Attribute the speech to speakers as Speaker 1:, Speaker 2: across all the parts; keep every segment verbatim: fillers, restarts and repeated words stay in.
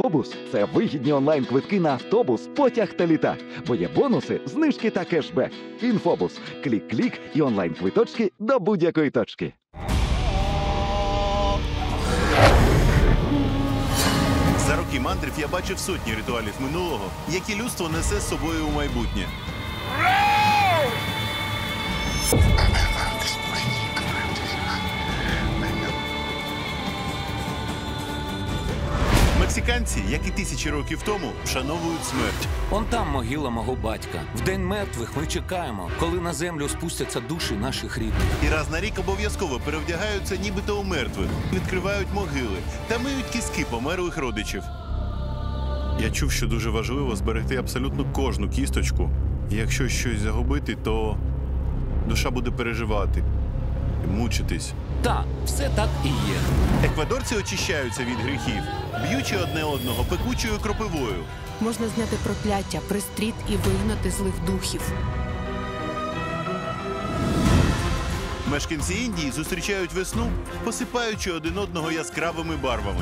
Speaker 1: Інфобус – це вигідні онлайн-квитки на автобус, потяг та літак. Бо є бонуси, знижки та кешбек. Інфобус. Клік-клік і онлайн-квиточки до будь-якої точки.
Speaker 2: За роки мандрів я бачив сотні ритуалів минулого, які людство несе з собою у майбутнє. Мексиканці, як і тисячі років тому, вшановують смерть.
Speaker 3: Он там могила мого батька. В День мертвих ми чекаємо, коли на землю спустяться душі наших рідних.
Speaker 2: І раз на рік обов'язково перевдягаються нібито у мертвих, відкривають могили та миють кістки померлих родичів. Я чув, що дуже важливо зберегти абсолютно кожну кісточку. І якщо щось загубити, то душа буде переживати, мучитись.
Speaker 3: Так, все так і є.
Speaker 2: Еквадорці очищаються від гріхів, б'ючи одне одного пекучою кропивою.
Speaker 4: Можна зняти прокляття, пристріт і вигнати злих духів.
Speaker 2: Мешканці Індії зустрічають весну, посипаючи один одного яскравими барвами.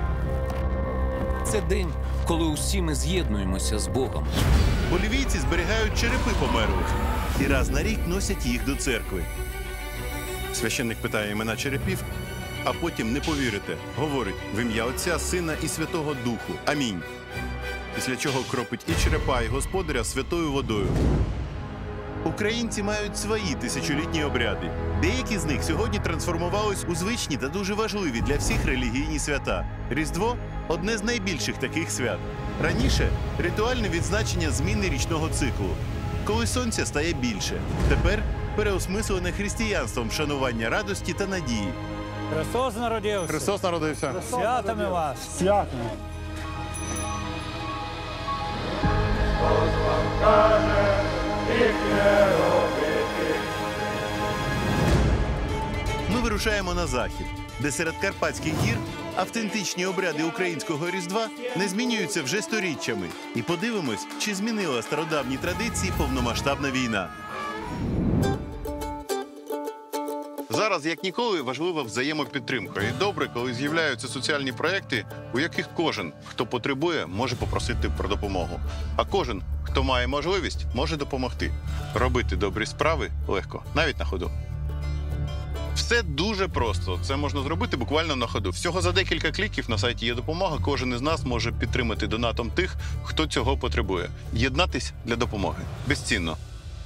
Speaker 3: Це день, коли усі ми з'єднуємося з Богом.
Speaker 2: Болівійці зберігають черепи померлих і раз на рік носять їх до церкви. Священник питає імена черепів, а потім, не повірите, говорить в ім'я Отця, Сина і Святого Духу. Амінь. Після чого кропить і черепа, і господаря святою водою. Українці мають свої тисячолітні обряди. Деякі з них сьогодні трансформувались у звичні та дуже важливі для всіх релігійні свята. Різдво – одне з найбільших таких свят. Раніше – ритуальне відзначення зміни річного циклу, коли сонця стає більше. Тепер – переосмислене християнством вшанування радості та надії.
Speaker 5: Христос народився.
Speaker 2: Христос народився.
Speaker 5: Святами вас.
Speaker 6: Святами.
Speaker 2: Ми вирушаємо на захід, де серед Карпатських гір автентичні обряди українського Різдва не змінюються вже сторіччями. І подивимось, чи змінила стародавні традиції повномасштабна війна.
Speaker 7: Зараз, як ніколи, важлива взаємопідтримка. І добре, коли з'являються соціальні проекти, у яких кожен, хто потребує, може попросити про допомогу. А кожен, хто має можливість, може допомогти. Робити добрі справи легко, навіть на ходу. Все дуже просто. Це можна зробити буквально на ходу. Всього за декілька кліків на сайті «Є-допомога» кожен із нас може підтримати донатом тих, хто цього потребує. Єднатись для допомоги. Безцінно.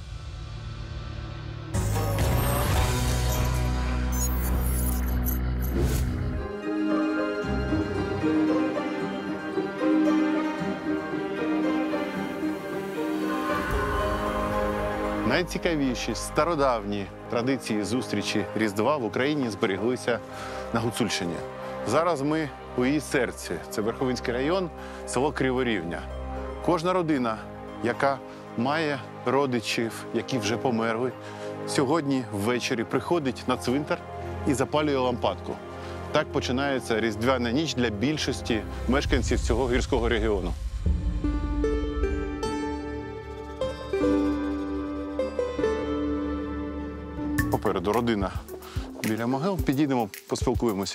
Speaker 7: Найцікавіші стародавні традиції зустрічі Різдва в Україні зберіглися на Гуцульщині. Зараз ми у її серці. Це Верховинський район, село Криворівня. Кожна родина, яка має родичів, які вже померли, сьогодні ввечері приходить на цвинтар і запалює лампадку. Так починається різдвяна ніч для більшості мешканців цього гірського регіону. Попереду родина біля могил. Підійдемо, поспілкуємось.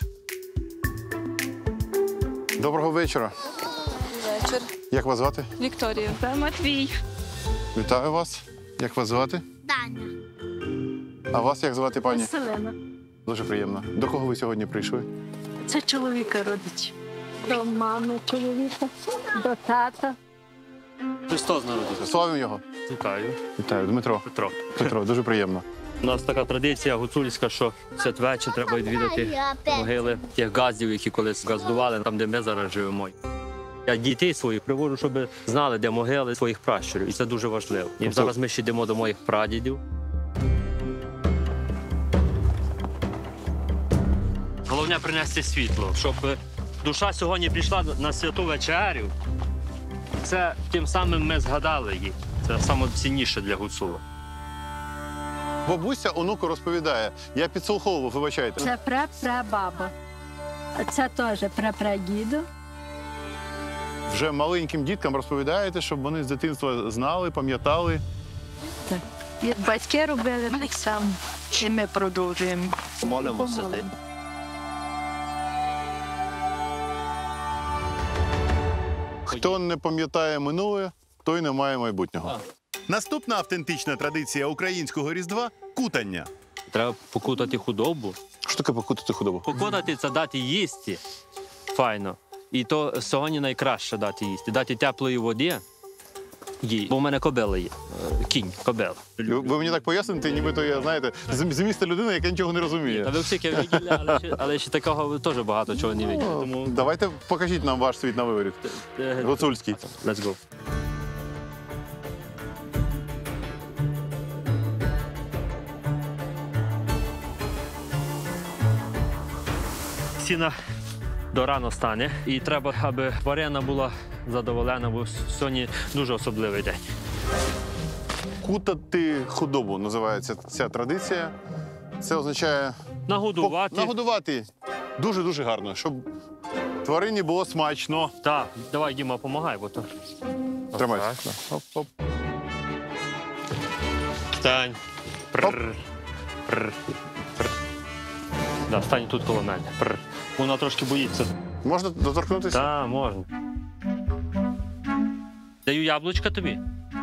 Speaker 7: Доброго вечора.
Speaker 8: Вечір.
Speaker 7: Як вас звати?
Speaker 8: Вікторія. Це Матвій.
Speaker 7: Вітаю вас. Як вас звати?
Speaker 8: Таня.
Speaker 7: А вас як звати, пані?
Speaker 8: Селена.
Speaker 7: Дуже приємно. До кого ви сьогодні прийшли?
Speaker 8: Це чоловіка родич. До мами чоловіка, до тата.
Speaker 9: Христос народився.
Speaker 7: Славимо його.
Speaker 9: Вітаю.
Speaker 7: Вітаю. Дмитро.
Speaker 9: Петро.
Speaker 7: Петро, дуже приємно.
Speaker 9: У нас така традиція гуцульська, що святвечір треба відвідати могили тих газдів, які колись газдували, там, де ми зараз живемо. Я дітей своїх приводжу, щоб знали, де могили своїх пращурів. І це дуже важливо. І зараз ми ще йдемо до моїх прадідів. Головне принести світло, щоб душа сьогодні прийшла на святу вечерю. Це тим самим ми згадали її. Це найцінніше для гуцула.
Speaker 7: Бабуся онуку розповідає. Я підслуховував, вибачайте.
Speaker 10: Це пра-пра-баба. А це теж пра-пра-діду.
Speaker 7: Вже маленьким діткам розповідаєте, щоб вони з дитинства знали, пам'ятали.
Speaker 10: Так. І батьки робили так само. І ми продовжуємо.
Speaker 9: Молимося.
Speaker 7: Хто не пам'ятає минуле, той не має майбутнього.
Speaker 2: Наступна автентична традиція українського Різдва – кутання.
Speaker 9: Треба покутати худобу.
Speaker 7: Що таке покутати худобу?
Speaker 9: Покутати – це дати їсти. Файно. І то сьогодні найкраще дати їсти. Дати теплої води їй. Бо в мене кобила є. Е, Кінь, кобила.
Speaker 7: Ви мені так поясните, нібито я, знаєте, з з міста людина, яка нічого не розуміє.
Speaker 9: Та ви всі виділи, але, ще- але ще такого теж багато чого не виділи. Тому
Speaker 7: Давайте покажіть нам ваш світ на виворіт.
Speaker 9: е,
Speaker 7: Гуцульський.
Speaker 9: let's go. Сіна до рано стане, і треба, аби тварина була задоволена, бо сьогодні дуже особливий день.
Speaker 7: Кутати худобу називається ця традиція. Це означає
Speaker 9: Нагодувати.
Speaker 7: нагодувати дуже-дуже гарно, щоб тварині було смачно.
Speaker 9: Так, давай, Діма, помагай, бо то.
Speaker 7: Тримайся.
Speaker 9: Оп-оп. Стань. Прррр. Прррр. Прррр. Да, стань тут коло мене. Прррр. Вона трошки боїться.
Speaker 7: Можна доторкнутися?
Speaker 9: Так, можна. Даю яблучка тобі.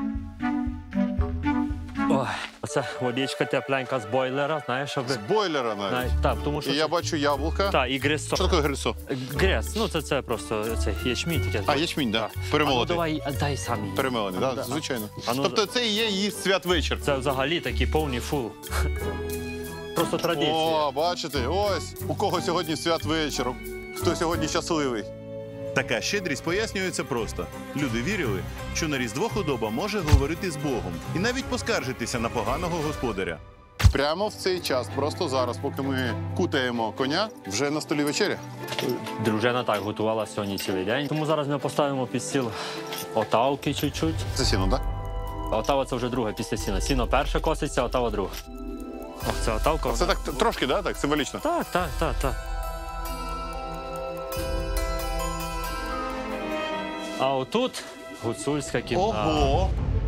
Speaker 9: Ой, оце водичка тепленька з бойлера, знаєш, щоб...
Speaker 7: З бойлера навіть.
Speaker 9: Знає- Так, тому що...
Speaker 7: І я бачу яблука.
Speaker 9: Так, і гресо.
Speaker 7: Що таке грисо?
Speaker 9: Грес, ну це, це просто це ячмінь таке.
Speaker 7: А, ячмінь, так.
Speaker 9: Так. А ну
Speaker 7: Перемолотий.
Speaker 9: давай, а, дай сам її.
Speaker 7: Перемелений,
Speaker 9: А,
Speaker 7: так,
Speaker 9: да.
Speaker 7: звичайно.
Speaker 9: А ну,
Speaker 7: Тобто це і є її святвечір.
Speaker 9: Це взагалі такий повний фул. Просто традиція.
Speaker 7: О, бачите, ось у кого сьогодні святвечір, хто сьогодні щасливий.
Speaker 2: Така щедрість пояснюється просто. Люди вірили, що на Різдво худоба може говорити з Богом і навіть поскаржитися на поганого господаря.
Speaker 7: Прямо в цей час, просто зараз, поки ми кутаємо коня, вже на столі вечеря.
Speaker 9: Дружина так готувала сьогодні цілий день. Тому зараз ми поставимо під стіл отавки чуть-чуть.
Speaker 7: Це сіно, так?
Speaker 9: А отава це вже друге після сіна. Сіно перше коситься, отава друге. Ох, це отавка.
Speaker 7: Це так трошки, да, так, символічно.
Speaker 9: Так, так, так, так. А отут гуцульська кімната.
Speaker 7: Ого!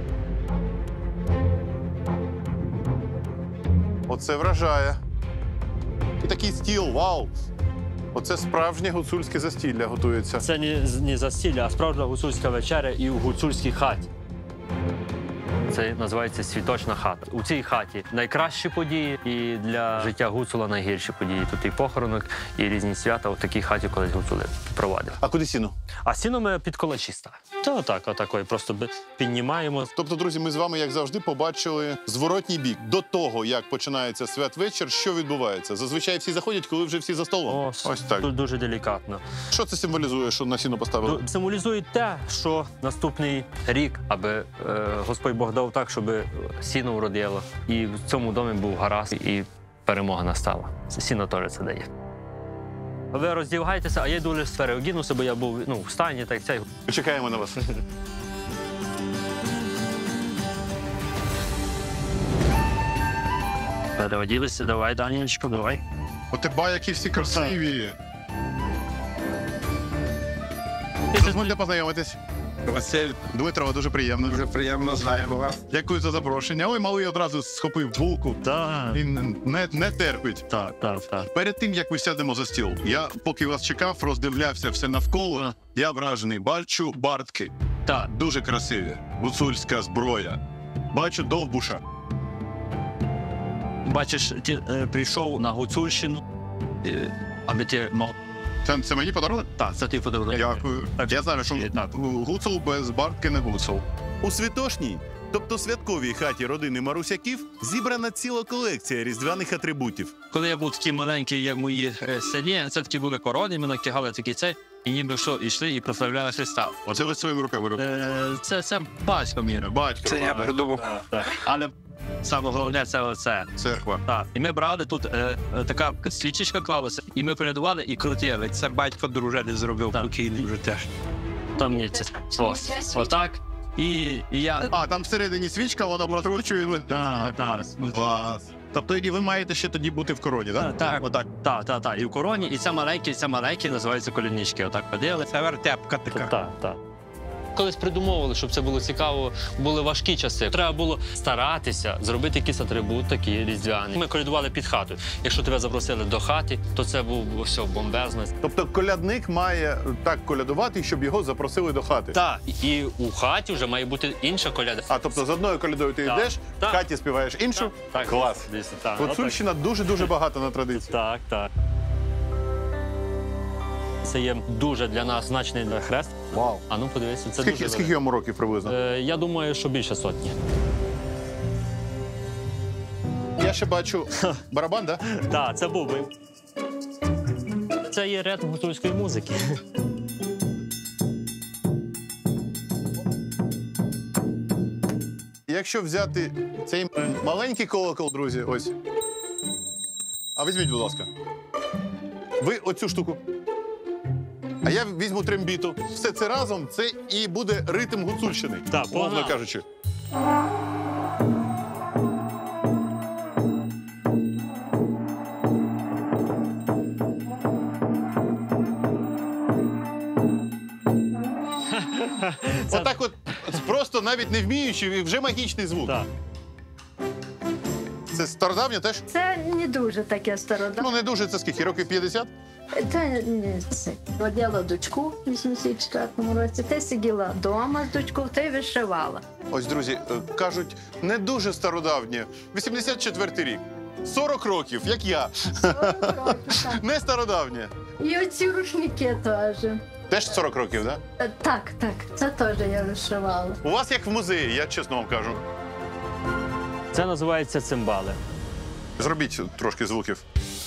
Speaker 7: Оце вражає. І такий стіл, вау! Оце справжнє гуцульське застілля готується.
Speaker 9: Це не, не застілля, а справжня гуцульська вечеря і в гуцульській хаті. Це називається світочна хата. У цій хаті найкращі події і для життя гуцула найгірші події. Тут і похоронок, і різні свята. У такій хаті колись гуцули провадили.
Speaker 7: А куди сіно?
Speaker 9: А сіно ми під калачі ставимо. Та отак, отакої, просто би- піднімаємо.
Speaker 7: Тобто, друзі, ми з вами, як завжди, побачили зворотній бік. До того, як починається святвечір, що відбувається? Зазвичай всі заходять, коли вже всі за столом.
Speaker 9: О,
Speaker 7: Ось так.
Speaker 9: Тут дуже делікатно.
Speaker 7: Що це символізує, що на сіно поставили?
Speaker 9: Ду- Символізує те, що наступний рік, аби е, Господь Бог дав так, щоб сіно вродило. І в цьому домі був гаразд, і перемога настала. Сіно теж це дає. Ви роздягайтеся, а я йду лише переодінуся, бо я був ну, в стані, так цей.
Speaker 7: Чекаємо на вас.
Speaker 9: Переоділися, давай, Данілечко, давай.
Speaker 7: Оте які всі красиві. Дозвольте познайомитись. Василь Дмитро, дуже приємно.
Speaker 6: Дуже приємно, знаємо вас.
Speaker 7: Дякую за запрошення. Ой, малий одразу схопив булку.
Speaker 9: Так,
Speaker 7: Він не, не терпить.
Speaker 9: так, так, так.
Speaker 7: Перед тим, як ми сядемо за стіл, я, поки вас чекав, роздивлявся все навколо. Я вражений. Бачу бартки.
Speaker 9: Так.
Speaker 7: Дуже красиві. Гуцульська зброя. Бачу довбуша.
Speaker 11: Бачиш, ти е, прийшов на Гуцульщину, е, аби ти мав.
Speaker 7: Це, це мені подарунок?
Speaker 11: Так, це ти подарунок.
Speaker 7: Дякую. Я знаю, що
Speaker 11: Так.
Speaker 7: гуцул без бартки не гуцул.
Speaker 2: У святошній, тобто святковій хаті родини Марусяків, зібрана ціла колекція різдвяних атрибутів.
Speaker 11: Коли я був такий маленький, як мої е, селі, це такі були корони, ми натягали такі цей, і ніби що, йшли і прославляли Христа.
Speaker 7: Оце ви своїми руками робите.
Speaker 11: Е, це, це батько мій робив.
Speaker 7: Батько.
Speaker 6: Це я придумав.
Speaker 11: Але саме головне це оце.
Speaker 7: Церква.
Speaker 11: Так. І ми брали тут е, е, така свічечка клалася, і ми передували і крутили. Це батько дружини зробив, покійний вже теж. Там є це. Ось. Отак. І, і я.
Speaker 7: А, там всередині свічка, вона прокручує.
Speaker 11: Так, так.
Speaker 7: Клас. Тобто і ви маєте ще тоді бути в короні, так?
Speaker 11: Так, так, отак. Так, так, так. І в короні, і це маленькі, і це маленькі, називаються колінічки. Отак ходили. Це вертепка така.
Speaker 9: Так, так. Колись придумовували, щоб це було цікаво, були важкі часи. Треба було старатися зробити якийсь атрибут такий різдвяний. Ми колядували під хатою. Якщо тебе запросили до хати, то це був все бомбезно.
Speaker 2: Тобто колядник має так колядувати, щоб його запросили до хати?
Speaker 9: Так, і у хаті вже має бути інша коляда.
Speaker 2: А тобто з одною колядою ти
Speaker 9: Так.
Speaker 2: йдеш,
Speaker 9: Так.
Speaker 2: в хаті співаєш іншу?
Speaker 9: Так,
Speaker 2: Клас.
Speaker 9: дійсно, так.
Speaker 2: Гуцульщина дуже-дуже багата на традиції.
Speaker 9: Так, так. Це є дуже для нас значний хрест.
Speaker 2: Вау.
Speaker 9: А ну подивися, це
Speaker 2: Скільки,
Speaker 9: дуже
Speaker 2: скільки йому років приблизно?
Speaker 9: Е, я думаю, що більше сотні.
Speaker 2: Я ще бачу барабан, так? Да?
Speaker 9: Так, це бубен. Це є ритм гуцульської музики.
Speaker 2: Якщо взяти цей маленький колокол, друзі, ось. А візьміть, будь ласка. Ви оцю штуку. А я візьму трембіту. Все це разом, це і буде ритм гуцульщини.
Speaker 9: Так,
Speaker 2: умовно
Speaker 9: погнали.
Speaker 2: кажучи. Отак от, просто навіть не вміючи, і вже магічний звук.
Speaker 9: Так.
Speaker 2: Це стародавнє теж?
Speaker 10: Це не дуже таке стародавнє.
Speaker 2: Ну, не дуже, це скільки? Років п'ятдесят?
Speaker 10: Це не це. Родила дочку в вісімдесят четвертому році. Ти сиділа вдома з дочкою, ти вишивала.
Speaker 2: Ось, друзі, е, кажуть, не дуже стародавнє. вісімдесят четвертий рік. сорок років, як я.
Speaker 10: сорок років, так.
Speaker 2: Не стародавнє.
Speaker 10: І оці рушники теж.
Speaker 2: Теж сорок років, так?
Speaker 10: Е, Так, так, це теж я вишивала.
Speaker 2: У вас як в музеї, я чесно вам кажу.
Speaker 9: Це називається цимбали.
Speaker 2: Зробіть трошки звуків.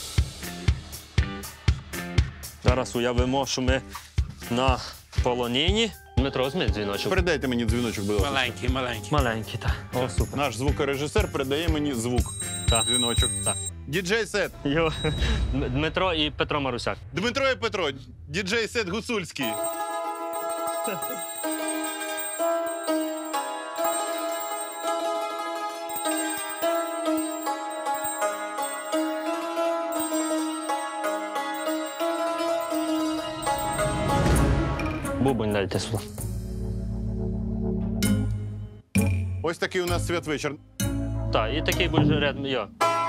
Speaker 9: Зараз уявимо, що ми на полонині. Дмитро, візьми дзвіночок.
Speaker 2: Передайте мені дзвіночок, будь ласка.
Speaker 11: Маленький, маленький.
Speaker 9: Маленький, так. О, супер.
Speaker 2: Наш звукорежисер передає мені звук.
Speaker 9: Так.
Speaker 2: Дзвіночок.
Speaker 9: Так.
Speaker 2: Діджей-сет.
Speaker 9: Йо. Дмитро і Петро Марусяк.
Speaker 2: Дмитро і Петро. Діджей-сет гуцульський.
Speaker 9: Бубонь дайте сюди.
Speaker 2: Ось такий у нас святвечір.
Speaker 9: Так, і такий буде ритм. Йо.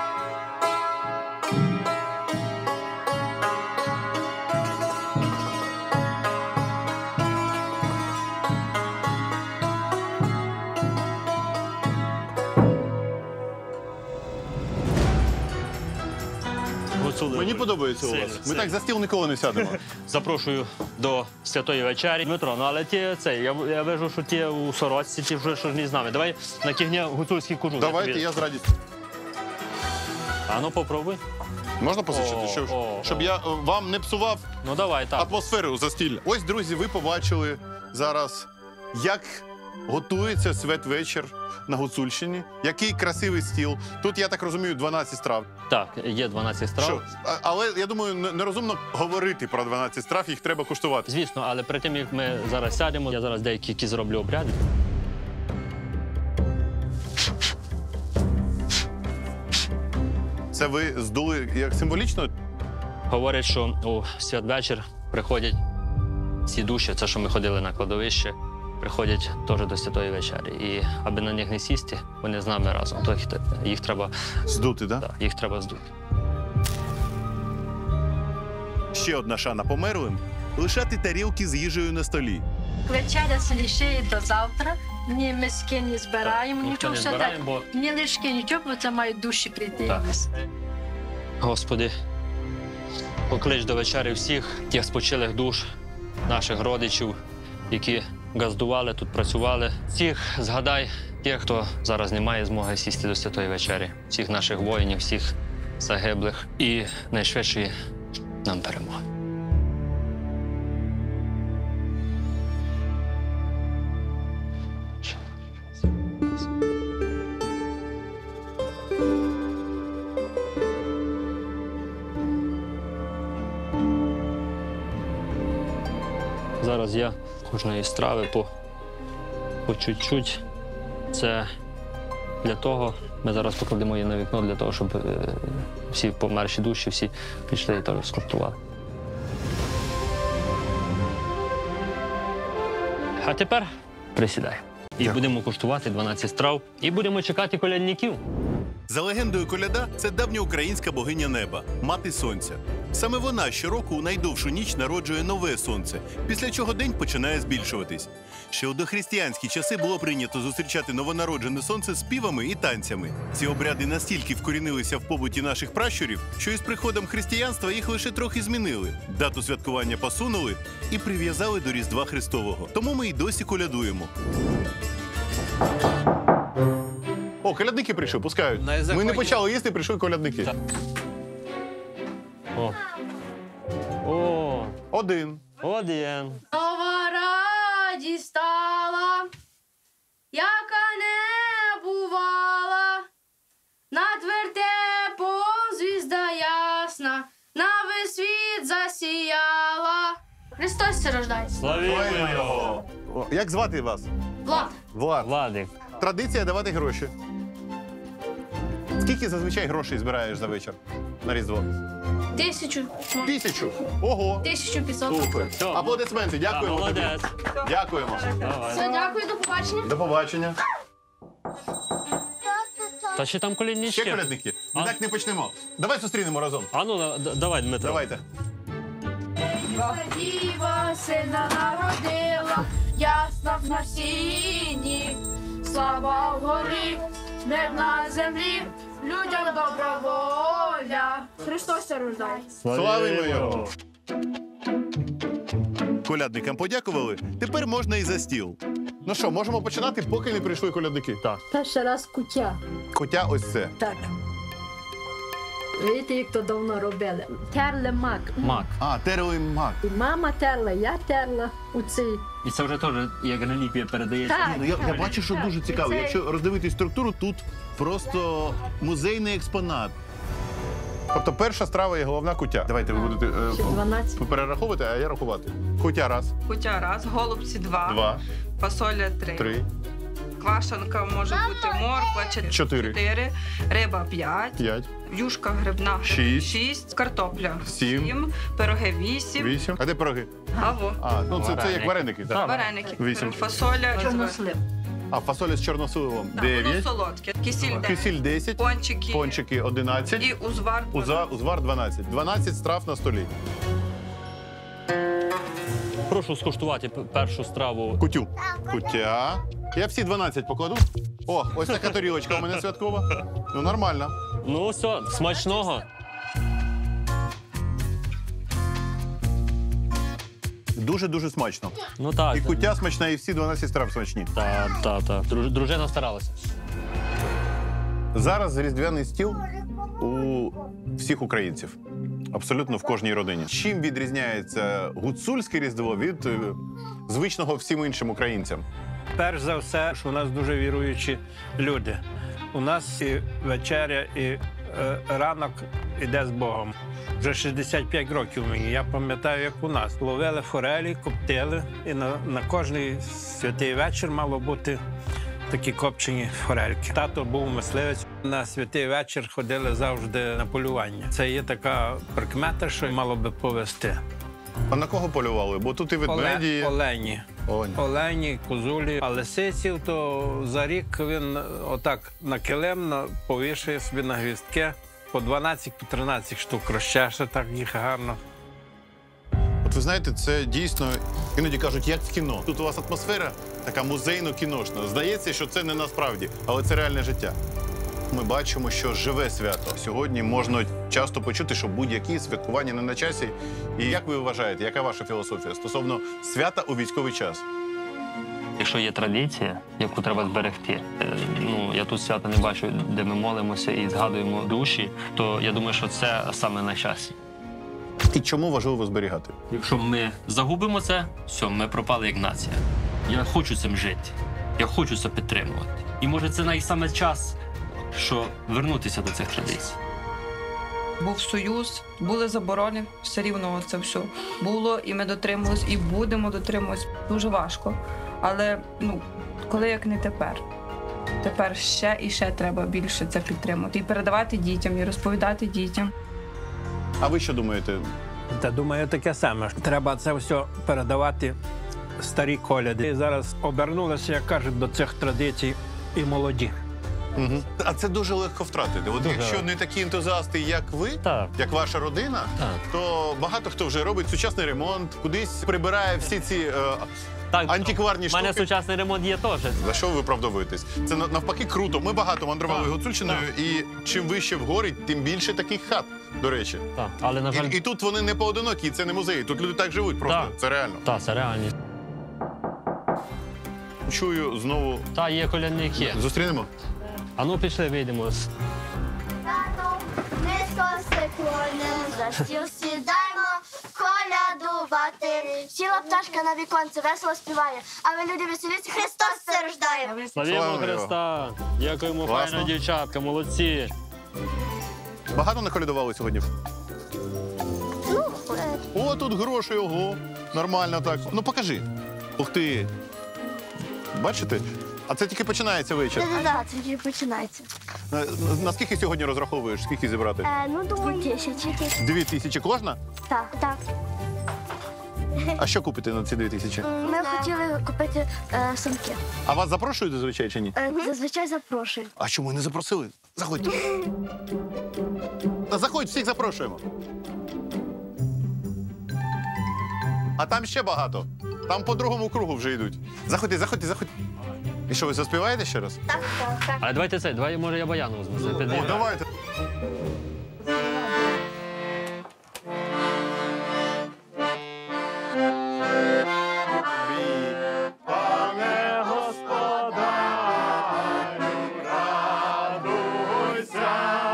Speaker 9: Гуцули.
Speaker 2: Мені подобається у
Speaker 9: Сильно,
Speaker 2: вас. Ми
Speaker 9: сильно.
Speaker 2: так за стіл ніколи не сядемо.
Speaker 9: Запрошую до святої вечері. Дмитро, ну але ті це, я, я вижу, що ті у сорочці, ті вже що ж не з нами. Давай на кігня гуцульський кожух.
Speaker 2: Давайте,
Speaker 9: тобі-
Speaker 2: я з радістю.
Speaker 9: А ну попробуй.
Speaker 2: Можна позичити?
Speaker 9: О,
Speaker 2: Щоб,
Speaker 9: о,
Speaker 2: щоб
Speaker 9: о.
Speaker 2: я е, вам не псував
Speaker 9: Ну давай, так.
Speaker 2: атмосферу застілля. Ось, друзі, ви побачили зараз, як готується святвечір на Гуцульщині. Який красивий стіл. Тут, я так розумію, дванадцять страв.
Speaker 9: Так, є дванадцять страв.
Speaker 2: Що? А- Але, я думаю, не- нерозумно говорити про дванадцять страв, їх треба куштувати.
Speaker 9: Звісно, але перед тим, як ми зараз сядемо, я зараз деякі які зроблю обряди.
Speaker 2: Це ви здули як символічно?
Speaker 9: Говорять, що у святвечір приходять ці душі, це що ми ходили на кладовище, приходять теж до святої вечері. І аби на них не сісти, вони з нами разом. То їх, їх треба
Speaker 2: Здути, так?
Speaker 9: да, їх треба здути.
Speaker 2: Ще одна шана померлим – лишати тарілки з їжею на столі.
Speaker 10: Вечеря се лишає до завтра. Ні миски не збираємо,
Speaker 9: ніхто
Speaker 10: нічого
Speaker 9: не
Speaker 10: все
Speaker 9: збираємо,
Speaker 10: так.
Speaker 9: бо-
Speaker 10: Ні лишки, нічого, бо це мають душі прийти.
Speaker 9: Так. Господи, поклич до вечері всіх тих спочилих душ, наших родичів, які газдували, тут працювали. Всіх згадай тих, хто зараз не має змоги сісти до святої вечері. Всіх наших воїнів, всіх загиблих і найшвидшої нам перемоги. Зараз я кожної страви по, по чуть-чуть. Це для того, ми зараз покладемо її на вікно, для того, щоб е, всі померші душі, всі пішли і теж скуштували. А тепер присідай. І
Speaker 2: Дякую.
Speaker 9: будемо куштувати дванадцять страв. І будемо чекати колядників.
Speaker 2: За легендою коляда, це давня українська богиня неба, мати сонця. Саме вона щороку у найдовшу ніч народжує нове сонце, після чого день починає збільшуватись. Ще у дохристиянські часи було прийнято зустрічати новонароджене сонце співами і танцями. Ці обряди настільки вкорінилися в побуті наших пращурів, що із приходом християнства їх лише трохи змінили. Дату святкування посунули і прив'язали до Різдва Христового. Тому ми й досі колядуємо. О, колядники прийшли, пускають. Ми не почали їсти, прийшли колядники.
Speaker 9: О. О.
Speaker 2: Один.
Speaker 9: Один.
Speaker 12: Нова радість стала, яка не бувала, над вертепом звізда ясна, на весь світ засіяла. Христос се рождається.
Speaker 9: Славімо його!
Speaker 2: О, як звати вас?
Speaker 12: Влад.
Speaker 2: Влад.
Speaker 9: Владик.
Speaker 2: Традиція давати гроші. Скільки зазвичай грошей збираєш за вечір на Різдво?
Speaker 12: Тисячу.
Speaker 2: Тисячу. Ого.
Speaker 12: Тисячу п'ятсот.
Speaker 2: Супер. Аплодисменти. Дякуємо тобі.
Speaker 9: Молодець.
Speaker 2: Дякуємо.
Speaker 12: Все, дякую, до побачення.
Speaker 2: До побачення.
Speaker 9: Та ще там коляднички.
Speaker 2: Ще колядники. Ми
Speaker 9: А?
Speaker 2: так не почнемо. Давай зустрінемо разом.
Speaker 9: А ну, да- да- давай, Дмитро.
Speaker 2: Давайте.
Speaker 12: Діва сина народила, ясна в насінні, слава вгорі, мир на землі, людям добра воля. Христос се рождає.
Speaker 2: Славимо його. Колядникам подякували. Тепер можна і за стіл. Ну що, можемо починати, поки не прийшли колядники?
Speaker 9: Так.
Speaker 10: Перший раз куття.
Speaker 2: Хоча ось це.
Speaker 10: Так. Видите, як то давно робили. Терли мак.
Speaker 9: Мак.
Speaker 2: А, терли мак.
Speaker 10: І мама терла, я терла у цей.
Speaker 9: І це вже теж як реліквія передається.
Speaker 10: Так.
Speaker 2: Ну, я, я бачу, що
Speaker 10: Так,
Speaker 2: дуже
Speaker 10: і
Speaker 2: цікаво.
Speaker 10: це-
Speaker 2: Якщо роздивитись структуру, тут просто музейний експонат. Тобто перша страва є головна куття. Давайте ви будете е,
Speaker 10: Ще дванадцять.
Speaker 2: перераховувати, а я рахувати. Куття раз,
Speaker 13: Куття раз, голубці два,
Speaker 2: два,
Speaker 13: фасоля три,
Speaker 2: три,
Speaker 13: квашенка може бути морква чотири,
Speaker 2: чотири,
Speaker 13: чотири, риба п'ять,
Speaker 2: п'ять,
Speaker 13: юшка грибна
Speaker 2: Шість.
Speaker 13: шість, картопля
Speaker 2: Сім.
Speaker 13: сім, пироги вісім,
Speaker 2: вісім. А де пироги?
Speaker 13: гаво,
Speaker 2: А, ну це, це як вареники. Так.
Speaker 13: вареники,
Speaker 2: Вісім.
Speaker 13: фасоля
Speaker 10: Чорнослив.
Speaker 2: А фасоля з чорносливом
Speaker 13: Так, воно
Speaker 2: дев'ять,
Speaker 13: солодке, кисіль дев'ять,
Speaker 2: кисіль десять,
Speaker 13: пончики,
Speaker 2: пончики одинадцять,
Speaker 13: і узвар.
Speaker 2: уза- узвар дванадцять. дванадцять страв на столі.
Speaker 9: Прошу скуштувати п- першу страву.
Speaker 2: Кутю. Куття. Я всі дванадцять покладу. О, ось така тарілочка у мене святкова. Ну, нормально.
Speaker 9: Ну все, смачного.
Speaker 2: Дуже-дуже смачно.
Speaker 9: Ну так.
Speaker 2: І куття смачна, і всі дванадцять страв смачні.
Speaker 9: Так, так, так. Друж- Дружина старалася.
Speaker 2: Зараз різдвяний стіл у всіх українців. Абсолютно в кожній родині. Чим відрізняється гуцульське різдво від е, звичного всім іншим українцям?
Speaker 5: Перш за все, що у нас дуже віруючі люди. У нас і вечеря, і е, ранок іде з Богом. Вже шістдесят п'ять років мені. Я пам'ятаю, як у нас. Ловили форелі, коптили, і на, на кожний святий вечір мало бути такі копчені форельки. Тато був мисливець. На святий вечір ходили завжди на полювання. Це є така прикмета, що мало би повести.
Speaker 2: А на кого полювали? Бо тут і ведмеді. є.
Speaker 5: Олені.
Speaker 2: Олені.
Speaker 5: Олені, козулі. А лисиців, то за рік він отак на килим на- повішує собі на гвіздки по дванадцять-тринадцять штук. Розчеше так їх гарно.
Speaker 2: От ви знаєте, це дійсно, іноді кажуть, як в кіно. Тут у вас атмосфера така музейно-кіношна. Здається, що це не насправді, але це реальне життя. Ми бачимо, що живе свято. Сьогодні можна часто почути, що будь-які святкування не на часі. І як ви вважаєте, яка ваша філософія стосовно свята у військовий час?
Speaker 9: Якщо є традиція, яку треба зберегти, е, ну я тут свята не бачу, де ми молимося і згадуємо душі, то я думаю, що це саме на часі.
Speaker 2: І чому важливо зберігати?
Speaker 9: Якщо ми загубимо це, все, ми пропали як нація. Я хочу цим жити, я хочу це підтримувати. І може це найсаме час, що вернутися до цих традицій.
Speaker 13: Був союз, були заборони, все рівно це все було, і ми дотримувались, і будемо дотримуватись. Дуже важко. Але ну, коли як не тепер. Тепер ще і ще треба більше це підтримати. І передавати дітям, і розповідати дітям.
Speaker 2: А ви що думаєте?
Speaker 5: Та думаю, таке саме. Треба це все передавати старі коляди. І зараз обернулися, як кажуть, до цих традицій і молоді.
Speaker 7: Угу. А це дуже легко втратити. От
Speaker 5: Дуже.
Speaker 7: якщо не такі ентузіасти, як ви,
Speaker 9: Так.
Speaker 7: як ваша родина,
Speaker 9: Так.
Speaker 7: то багато хто вже робить сучасний ремонт, кудись прибирає всі ці е,
Speaker 9: Так,
Speaker 7: антикварні
Speaker 9: У мене
Speaker 7: штуки.
Speaker 9: сучасний ремонт є теж.
Speaker 7: За що ви виправдовуєтесь? Це на- навпаки круто. Ми багато мандрували
Speaker 9: Так.
Speaker 7: Гуцульщиною, і чим вище вгорі, тим більше таких хат, до речі.
Speaker 9: Так, але, на жаль,
Speaker 7: І, і тут вони не поодинокі, і це не музеї. Тут люди так живуть просто.
Speaker 9: Так.
Speaker 7: Це реально.
Speaker 9: так, це реальність.
Speaker 7: Чую знову.
Speaker 9: Та є колядники.
Speaker 7: Зустрінемо?
Speaker 9: А ну пішли, вийдемо.
Speaker 14: Низько склонимо, за стіл сідаємо, колядувати. Сіла пташка на віконце, весело співає, а ви, люди, веселіться, Христос це рождає.
Speaker 9: Славімо
Speaker 7: Слава
Speaker 9: Христа! Дякуємо,
Speaker 7: Класно.
Speaker 9: файно, дівчатка, молодці.
Speaker 7: Багато наколядували сьогодні?
Speaker 14: Ну,
Speaker 7: О, тут гроші, ого. Нормально так. Ну покажи. Ух ти. Бачите? А це тільки починається вечір.
Speaker 14: так, це тільки починається.
Speaker 7: На- Наскільки сьогодні розраховуєш? Скільки зібрати?
Speaker 14: Е, ну, думаю, тисячі.
Speaker 7: Дві тисячі кожна?
Speaker 14: Так, так.
Speaker 7: А що купити на ці дві тисячі?
Speaker 14: Ми хотіли купити е, сумки.
Speaker 7: А вас запрошують зазвичай чи ні?
Speaker 14: Е, зазвичай запрошують.
Speaker 7: А чому не запросили? Заходьте. Та заходь, всіх запрошуємо. А там ще багато. Там по другому кругу вже йдуть. Заходьте, заходьте, заходьте. І що, ви заспіваєте ще раз?
Speaker 14: Так, так, так.
Speaker 9: А давайте це, давай, може, я баяну візьму.
Speaker 7: О, давайте. Пане господарю, радуйся,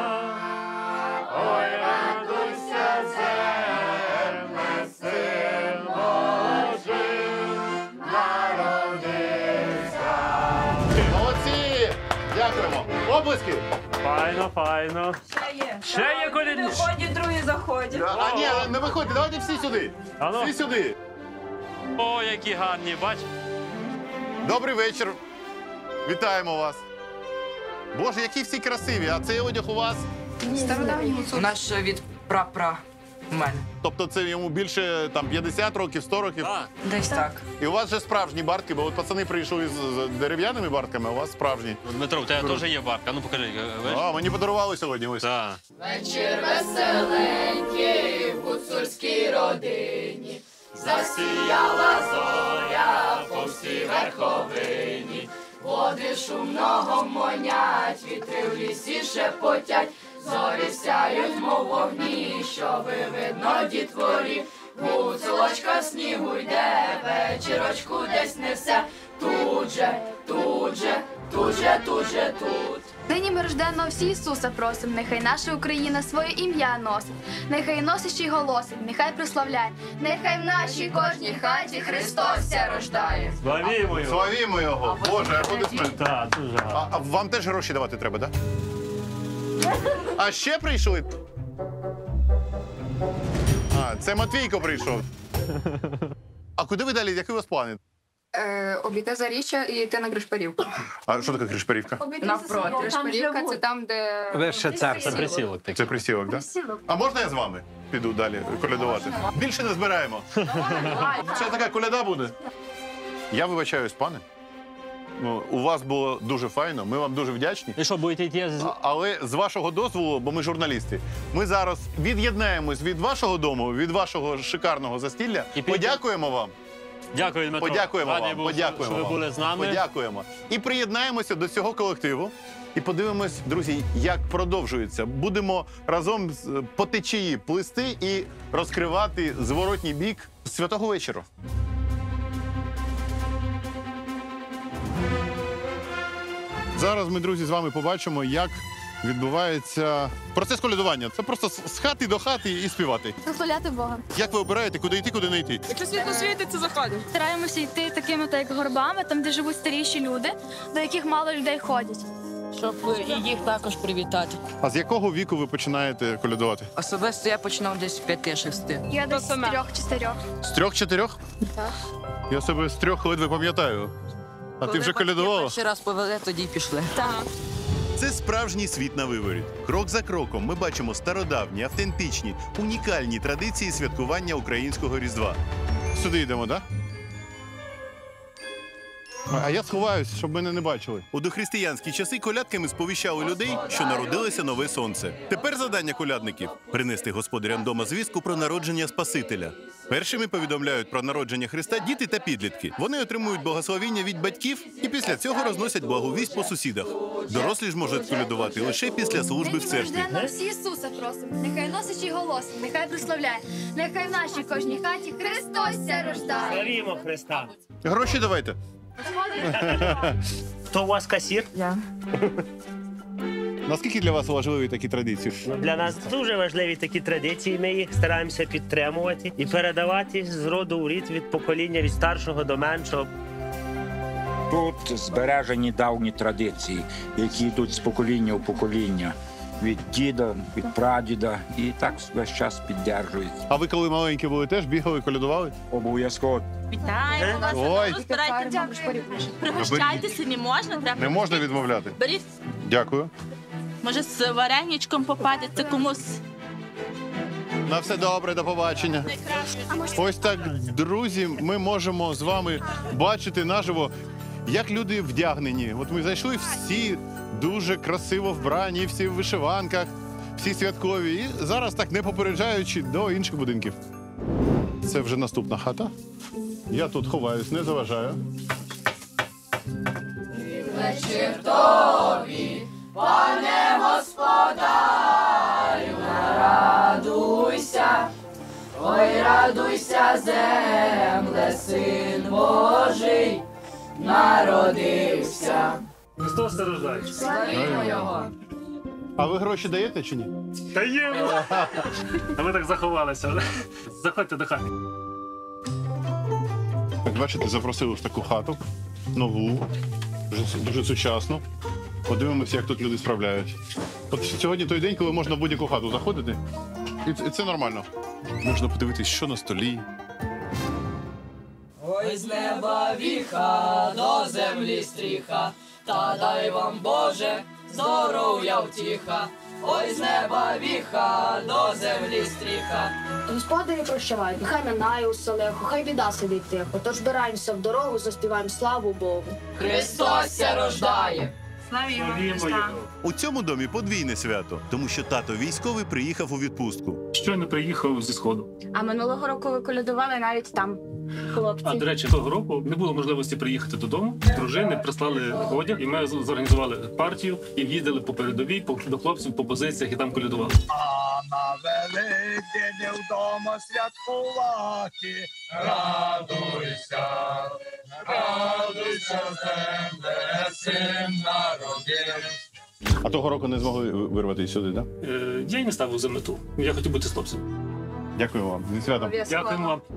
Speaker 7: ой, радуйся, земле, син Божий народився. Молодці! Дякуємо. Облески!
Speaker 9: Файно, файно.
Speaker 13: Ще є.
Speaker 9: Ще є колядники.
Speaker 13: Виходять, другі заходять.
Speaker 7: А ні, не виходьте, давайте всі сюди.
Speaker 9: А ну.
Speaker 7: Всі сюди.
Speaker 9: О, які гарні, бач.
Speaker 7: Добрий вечір. Вітаємо вас. Боже, які всі красиві, а цей одяг у вас?
Speaker 13: Стародавній гуцул.
Speaker 15: Наш від пра-пра у мене.
Speaker 7: Тобто це йому більше там п'ятдесят років, сто років?
Speaker 9: Так.
Speaker 15: Десь так.
Speaker 7: І у вас вже справжні бартки, бо от пацани прийшли з з дерев'яними бартками, а у вас справжні.
Speaker 9: Дмитро, у тебе теж є барка, ну покажи.
Speaker 7: А, мені подарували сьогодні ось.
Speaker 9: Так.
Speaker 12: Вечір веселенький в гуцульській родині, засіяла зоря по всій верховині, води шумного монять, вітри в лісі шепотять, зорі сяють, мов вогні, що ви видно дітворі. Гуцулочка в снігу йде, вечірочку десь несе, тут же, тут же, тут же, тут же, тут.
Speaker 16: Нині ми рожденного всі Ісуса просим, нехай наша Україна своє ім'я носить, нехай носить ще й голосить, нехай прославляє, нехай в нашій кожній хаті Христос ся рождає.
Speaker 9: Славімо його.
Speaker 7: Славімо його. Боже, аплодисменти.
Speaker 9: Так, дуже гарно.
Speaker 7: А, а вам теж гроші давати треба, так? А ще прийшли? А, це Матвійко прийшов. А куди ви далі? Які у вас плани?
Speaker 17: Е, обійти Заріччя і йти на Гришпарівку.
Speaker 7: А що таке Гришпарівка?
Speaker 17: Навпроти. Гришпарівка – це там, де...
Speaker 5: Вище царство.
Speaker 9: Це присілок такий.
Speaker 7: Це присілок, так? А можна я з вами піду далі колядувати? Більше не збираємо. Це така коляда буде. Я вибачаюсь, пане. Ну, у вас було дуже файно, ми вам дуже вдячні.
Speaker 9: І що, будете йти? з-
Speaker 7: А- Але з вашого дозволу, бо ми журналісти, ми зараз від'єднаємось від вашого дому, від вашого шикарного застілля.
Speaker 9: І підемо.
Speaker 7: Подякуємо вам.
Speaker 9: Дякую, Дмитро.
Speaker 7: Подякуємо
Speaker 9: Радий
Speaker 7: вам.
Speaker 9: був,
Speaker 7: Подякуємо
Speaker 9: що ви
Speaker 7: вам.
Speaker 9: були з нами.
Speaker 7: Подякуємо. І приєднаємося до цього колективу. І подивимось, друзі, як продовжується. Будемо разом з- по течії плисти і розкривати зворотній бік святого вечора. Зараз ми, друзі, з вами побачимо, як відбувається процес колядування. Це просто з з хати до хати і співати.
Speaker 16: Прославляти Бога.
Speaker 7: Як ви обираєте, куди йти, куди не йти?
Speaker 17: Якщо світло світить, це заходимо.
Speaker 16: Стараємося йти такими так, як горбами, там, де живуть старіші люди, до яких мало людей ходять.
Speaker 15: Щоб і їх також привітати.
Speaker 7: А з якого віку ви починаєте колядувати?
Speaker 15: Особисто я починав десь з п'яти-шести.
Speaker 16: Я десь з трьох чи чотирьох.
Speaker 7: З трьох-чотирьох?
Speaker 16: Так.
Speaker 7: Я себе з трьох ледве пам'ятаю. А ти
Speaker 15: Коли
Speaker 7: вже
Speaker 15: батьки
Speaker 7: колядувала?
Speaker 15: перший раз повели, тоді й пішли.
Speaker 16: Так.
Speaker 2: Це справжній світ на виворіт. Крок за кроком ми бачимо стародавні, автентичні, унікальні традиції святкування українського Різдва.
Speaker 7: Сюди йдемо, так? А я сховаюсь, щоб мене не бачили.
Speaker 2: У дохристиянські часи колядками сповіщали людей, що народилося нове сонце. Тепер завдання колядників – принести господарям дома звістку про народження Спасителя. Першими повідомляють про народження Христа діти та підлітки. Вони отримують благословіння від батьків і після цього розносять благовість по сусідах. Дорослі ж можуть колядувати лише після служби в церкві.
Speaker 16: Всі Ісуса просимо, нехай носичий голос, нехай прославляє, нехай в нашій кожній хаті Христос ся рождає.
Speaker 18: Славімо Христа.
Speaker 7: Гроші давайте.
Speaker 18: Хто у вас касір?
Speaker 13: Я.
Speaker 7: Наскільки для вас важливі такі традиції?
Speaker 18: Для нас дуже важливі такі традиції. Ми їх стараємося підтримувати і передавати з роду у рід від покоління, від старшого до меншого.
Speaker 19: Тут збережені давні традиції, які йдуть з покоління в покоління. Від діда, від прадіда, і так весь час підтримують.
Speaker 7: А ви, коли маленькі були, теж бігали, колядували?
Speaker 19: Обов'язково.
Speaker 20: Вітаємо вас.
Speaker 7: Ой.
Speaker 20: Розбирайте. Пригощайтеся, не можна. Треба.
Speaker 7: Не можна відмовляти.
Speaker 20: Беріть.
Speaker 7: Дякую.
Speaker 20: Може, з вареничком попадеться комусь.
Speaker 7: На все добре, до побачення. Ось так, друзі, ми можемо з вами бачити наживо, як люди вдягнені. От ми зайшли всі дуже красиво вбрані, всі в вишиванках, всі святкові. І зараз так не попереджаючи до інших будинків. Це вже наступна хата. Я тут ховаюсь, не заважаю.
Speaker 12: Вечір тобі, пане господарю, радуйся, ой, радуйся, земле, син Божий народився.
Speaker 18: Христос рождається.
Speaker 12: Славімо його.
Speaker 7: А ви гроші даєте чи ні?
Speaker 18: Даємо! А ви так заховалися. Заходьте до хати.
Speaker 7: Так, бачите, запросили в таку хату, нову, дуже, дуже сучасну. Подивимося, як тут люди справляють. От сьогодні той день, коли можна в будь-яку хату заходити, і це, і це нормально. Можна подивитись, що на столі.
Speaker 12: Ой, з неба віха, до землі стріха, та дай вам, Боже, здоров'я втіха. Ой, з неба віха, до землі стріха.
Speaker 21: Господарі прощавають, нехай минає усе легко, хай біда сидить тихо. Тож збираємося в дорогу, заспіваємо славу Богу.
Speaker 12: Христос ся рождає.
Speaker 20: Славімо Христа.
Speaker 2: У цьому домі подвійне свято, тому що тато військовий приїхав у відпустку.
Speaker 22: Щойно приїхав зі Сходу.
Speaker 20: А минулого року ви колядували навіть там, хлопці.
Speaker 22: А, до речі, того року не було можливості приїхати додому. Дружини прислали одяг, і ми зорганізували партію і їздили по передовій, по, до хлопців, по позиціях і там колядували.
Speaker 12: А на Великдень вдома святкувати, радуйся, радуйся, земле, син народився.
Speaker 7: А того року не змогли вирватися сюди, так?
Speaker 22: Е, я й не ставив за мету. Я хотів бути з хлопцем.
Speaker 7: Дякую вам. Зі святом.
Speaker 22: Дякуємо вам.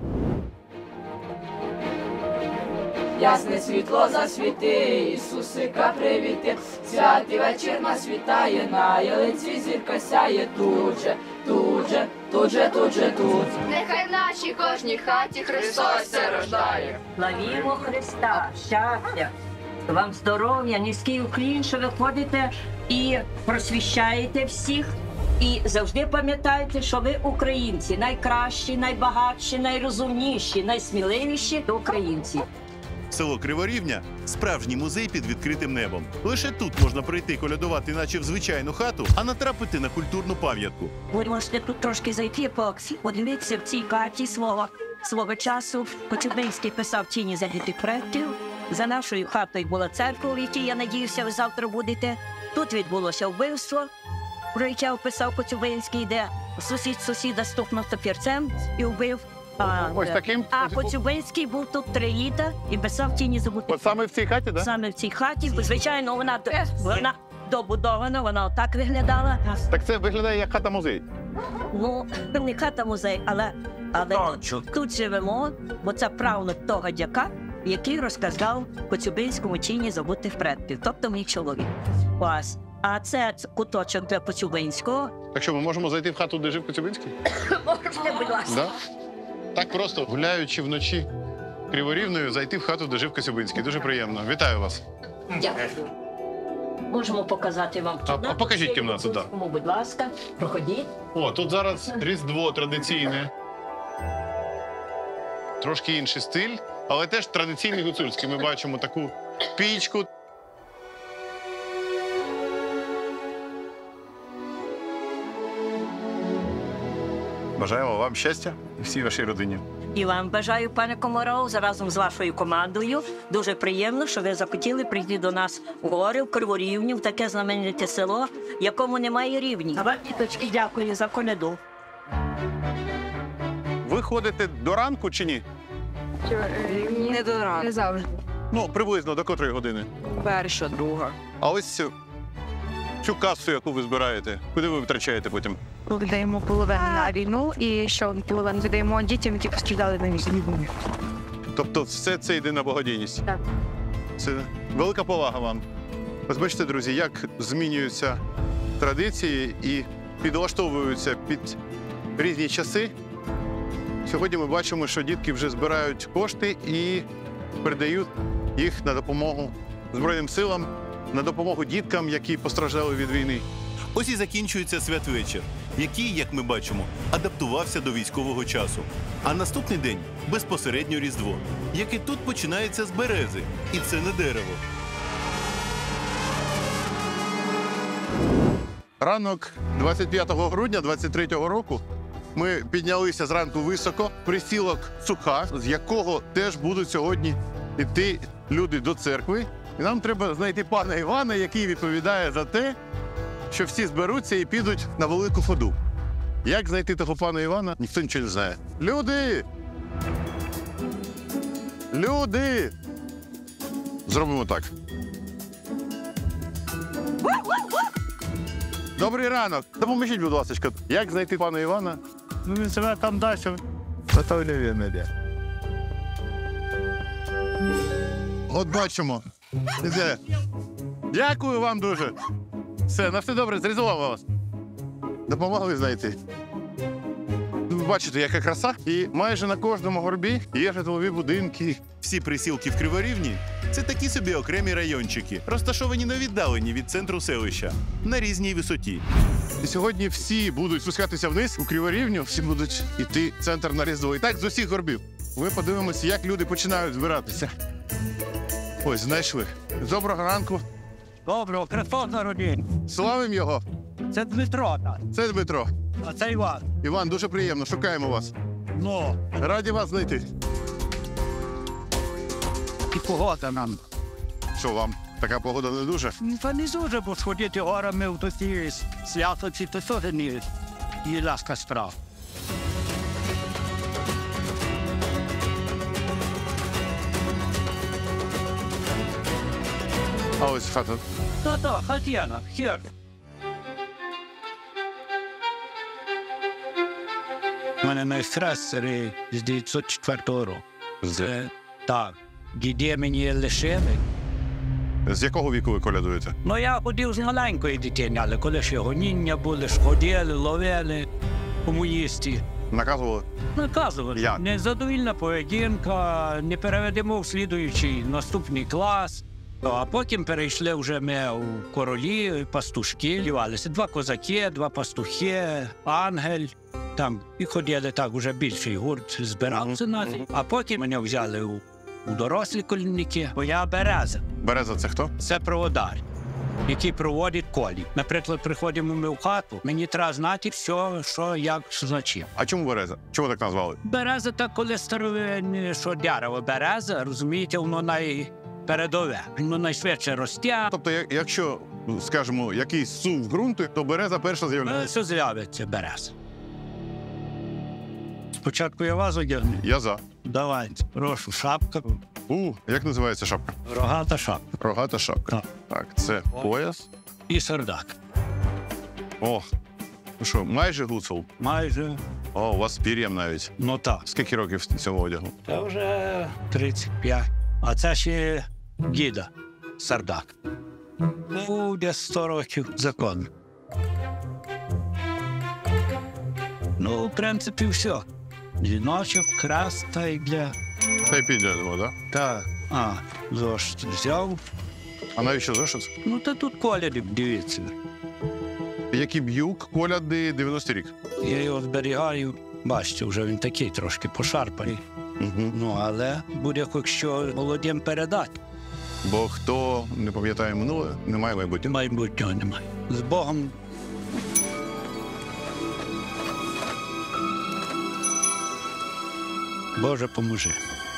Speaker 12: Ясне світло засвіти, Ісусика привіти, святий вечір нас вітає, на ялинці зірка сяє тут же, тут же, тут же, тут же, тут.
Speaker 16: Нехай в нашій кожній хаті Христос ся рождає.
Speaker 23: Славімо Христа, щастя, вам здоров'я, низький уклін, що ви ходите і просвіщаєте всіх. І завжди пам'ятайте, що ви українці, найкращі, найбагатші, найрозумніші, найсміливіші українці.
Speaker 2: Село Криворівня – справжній музей під відкритим небом. Лише тут можна прийти колядувати, наче в звичайну хату, а натрапити на культурну пам'ятку.
Speaker 23: Ви можете тут трошки зайти, подивитися в цій карті свого, свого часу. Коцюбинський писав «Тіні забутих предків». За нашою хатою була церква, в якій, я надіюся, ви завтра будете. Тут відбулося вбивство, про яке описав Коцюбинський, де сусід сусіда стукнув топірцем і вбив. А,
Speaker 7: Ось таким?
Speaker 23: А Коцюбинський був тут три літа і писав «Тіні забутих».
Speaker 7: От саме в цій хаті, так?
Speaker 23: Саме в цій хаті. Звичайно, вона, вона добудована, вона отак виглядала.
Speaker 7: Так це виглядає як хата-музей.
Speaker 23: Ну, не хата-музей, але, але тут живемо, бо це правнук того дяка, який розказав Коцюбинському «Тіні забутих предків», тобто мій чоловік. Ось. А це куточок для Коцюбинського.
Speaker 7: Так що, ми можемо зайти в хату, де жив Коцюбинський?
Speaker 23: Можете, будь ласка.
Speaker 7: Да? Так просто, гуляючи вночі Криворівною, зайти в хату, де жив Коцюбинський. Дуже приємно. Вітаю вас.
Speaker 23: Дякую. Можемо показати вам кімнату.
Speaker 7: А, покажіть кімнату, так.
Speaker 23: Да. Будь ласка, проходіть.
Speaker 7: О, тут зараз Різдво традиційне. Трошки інший стиль. але теж традиційний гуцульський. Ми бачимо таку пічку. Бажаємо вам щастя і всій вашій родині.
Speaker 23: І вам бажаю, пане Комаров, разом з вашою командою. Дуже приємно, що ви захотіли прийти до нас у гори, в Криворівню, в таке знамените село, якому немає рівні. А вам, діточки, дякую за коляду.
Speaker 7: Ви ходите до ранку чи ні?
Speaker 15: Не до ранку.
Speaker 17: Не завжди.
Speaker 7: Ну, приблизно до котрої години?
Speaker 15: Перша, друга.
Speaker 7: А ось цю касу, яку ви збираєте, куди ви витрачаєте потім?
Speaker 17: Віддаємо половину на війну і ще половину віддаємо дітям, які постраждали на війні.
Speaker 7: Тобто все це йде на благодійність?
Speaker 17: Так.
Speaker 7: Це велика повага вам. Ось бачите, друзі, як змінюються традиції і підлаштовуються під різні часи. Сьогодні ми бачимо, що дітки вже збирають кошти і передають їх на допомогу Збройним силам, на допомогу діткам, які постраждали від війни.
Speaker 2: Ось і закінчується святвечір, який, як ми бачимо, адаптувався до військового часу. А наступний день – безпосередньо Різдво, яке тут починається з берези, і це не дерево.
Speaker 7: Ранок двадцять п'ятого грудня двадцять третього року ми піднялися зранку високо, присілок Суха, з якого теж будуть сьогодні йти люди до церкви. І нам треба знайти пана Івана, який відповідає за те, що всі зберуться і підуть на велику ходу. Як знайти того пана Івана, ніхто нічого не знає. Люди! Люди! Зробимо так. Добрий ранок. Допоможіть, будь ласка, як знайти пана Івана?
Speaker 1: Ну, він себе там далі. Зато він йде.
Speaker 7: От бачимо. Іде. Дякую вам дуже. Все, на все добре, зрізував вас. Допомогли знайти. Ви бачите, яка краса. І майже на кожному горбі є житлові будинки.
Speaker 2: Всі присілки в Криворівні – це такі собі окремі райончики, розташовані на віддаленні від центру селища, на різній висоті.
Speaker 7: І сьогодні всі будуть спускатися вниз у Криворівню, всі будуть йти в центр на Різдво. І так з усіх горбів. Ми подивимося, як люди починають збиратися. Ось, знайшли. Доброго ранку.
Speaker 1: Доброго, Христос народив.
Speaker 7: Славим його.
Speaker 1: Це Дмитро. Так.
Speaker 7: Це Дмитро.
Speaker 1: А це Іван.
Speaker 7: Іван, дуже приємно, шукаємо вас.
Speaker 1: Ну.
Speaker 7: Раді вас знайти.
Speaker 1: І погода нам.
Speaker 7: Що вам? Така погода не дуже?
Speaker 1: Та не дуже, бо сходити горами в такі святоці, то теж не є ласка справа.
Speaker 7: А ось хата.
Speaker 1: Та-та, хатяна, хер. У мене найстрес з дев'ятсот четвертого року. Це, так, діди мені лишили.
Speaker 7: З якого віку ви колядуєте?
Speaker 1: Ну, я ходив з маленької дитини, але коли ще гоніння були, ж ходили, ловили комуністи.
Speaker 7: Наказували?
Speaker 1: Наказували.
Speaker 7: Як?
Speaker 1: Незадовільна поведінка, не переведемо в слідуючий наступний клас. А потім перейшли вже ми у королі, пастушки, лівалися. Два козаки, два пастухи, ангель. Там і ходили так, уже більший гурт збирався на mm-hmm. А потім мене взяли у, у дорослі колінники, бо я береза.
Speaker 7: Береза це хто?
Speaker 1: Це проводар, який проводить колі. Наприклад, приходимо ми в хату, мені треба знати все, що, як, що значить.
Speaker 7: А чому береза? Чому так назвали?
Speaker 1: Береза так, коли старовинне, що дерево береза, розумієте, воно найпередове, воно найшвидше росте.
Speaker 7: Тобто, якщо, скажімо, якийсь сув ґрунту, то береза перша з'являється?
Speaker 1: Що з'явиться береза. Спочатку я вас одягну.
Speaker 7: Я за.
Speaker 1: Давайте, прошу, шапка.
Speaker 7: У, як називається шапка?
Speaker 1: Рогата шапка.
Speaker 7: Рогата шапка.
Speaker 1: Так.
Speaker 7: Так, це пояс.
Speaker 1: І сардак.
Speaker 7: О, ну що, майже гуцул?
Speaker 1: Майже.
Speaker 7: О, у вас з пір'ям навіть.
Speaker 1: Ну так.
Speaker 7: Скільки років цього одягу?
Speaker 1: Це вже тридцять п'ять. А це ще гіда, сардак. Ну, десь сто років законно. Ну, в принципі, все. Жіночок, крас та й для...
Speaker 7: Та й підемо, так?
Speaker 1: Так. А, зошит взяв.
Speaker 7: А навіщо зошит?
Speaker 1: Ну, та тут коляди, дивіться.
Speaker 7: Які б'юк, коляди, дев'яностий рік.
Speaker 1: Я його зберігаю. Бачите, вже він такий трошки пошарпаний.
Speaker 2: Угу.
Speaker 1: Ну, але буде хоч що молодим передати.
Speaker 2: Бо хто не пам'ятає минуле, немає майбутнього.
Speaker 1: Майбутнього немає. З Богом. Боже, поможи.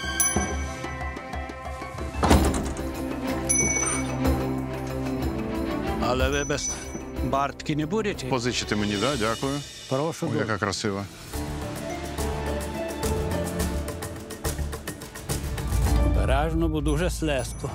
Speaker 1: Але ви без бартки не будете?
Speaker 2: Позичите мені, так? Да? Дякую.
Speaker 1: Прошу.
Speaker 2: О, яка красива.
Speaker 1: Обережно, бо дуже слизько.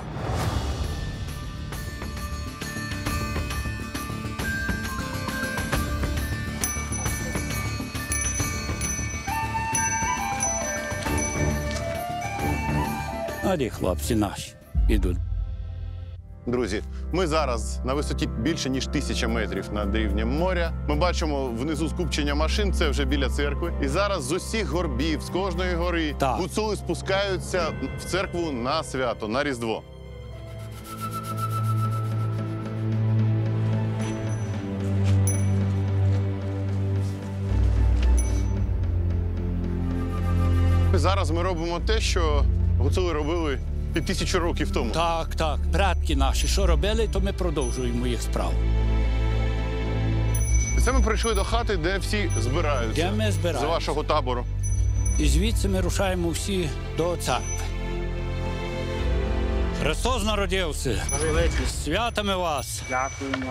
Speaker 1: А де хлопці наші йдуть.
Speaker 2: Друзі, ми зараз на висоті більше, ніж тисяча метрів над рівнем моря. Ми бачимо внизу скупчення машин, це вже біля церкви. І зараз з усіх горбів, з кожної гори,
Speaker 1: Так.
Speaker 2: гуцули спускаються в церкву на свято, на Різдво. Зараз ми робимо те, що гуцули робили і тисячу років тому.
Speaker 1: Так, так. Предки наші, що робили, то ми продовжуємо їх справу.
Speaker 2: І це ми прийшли до хати, де всі збираються.
Speaker 1: Де ми збираємося.
Speaker 2: З вашого табору.
Speaker 1: І звідси ми рушаємо всі до церкви. Христос народився. З святами вас.
Speaker 19: Дякуємо.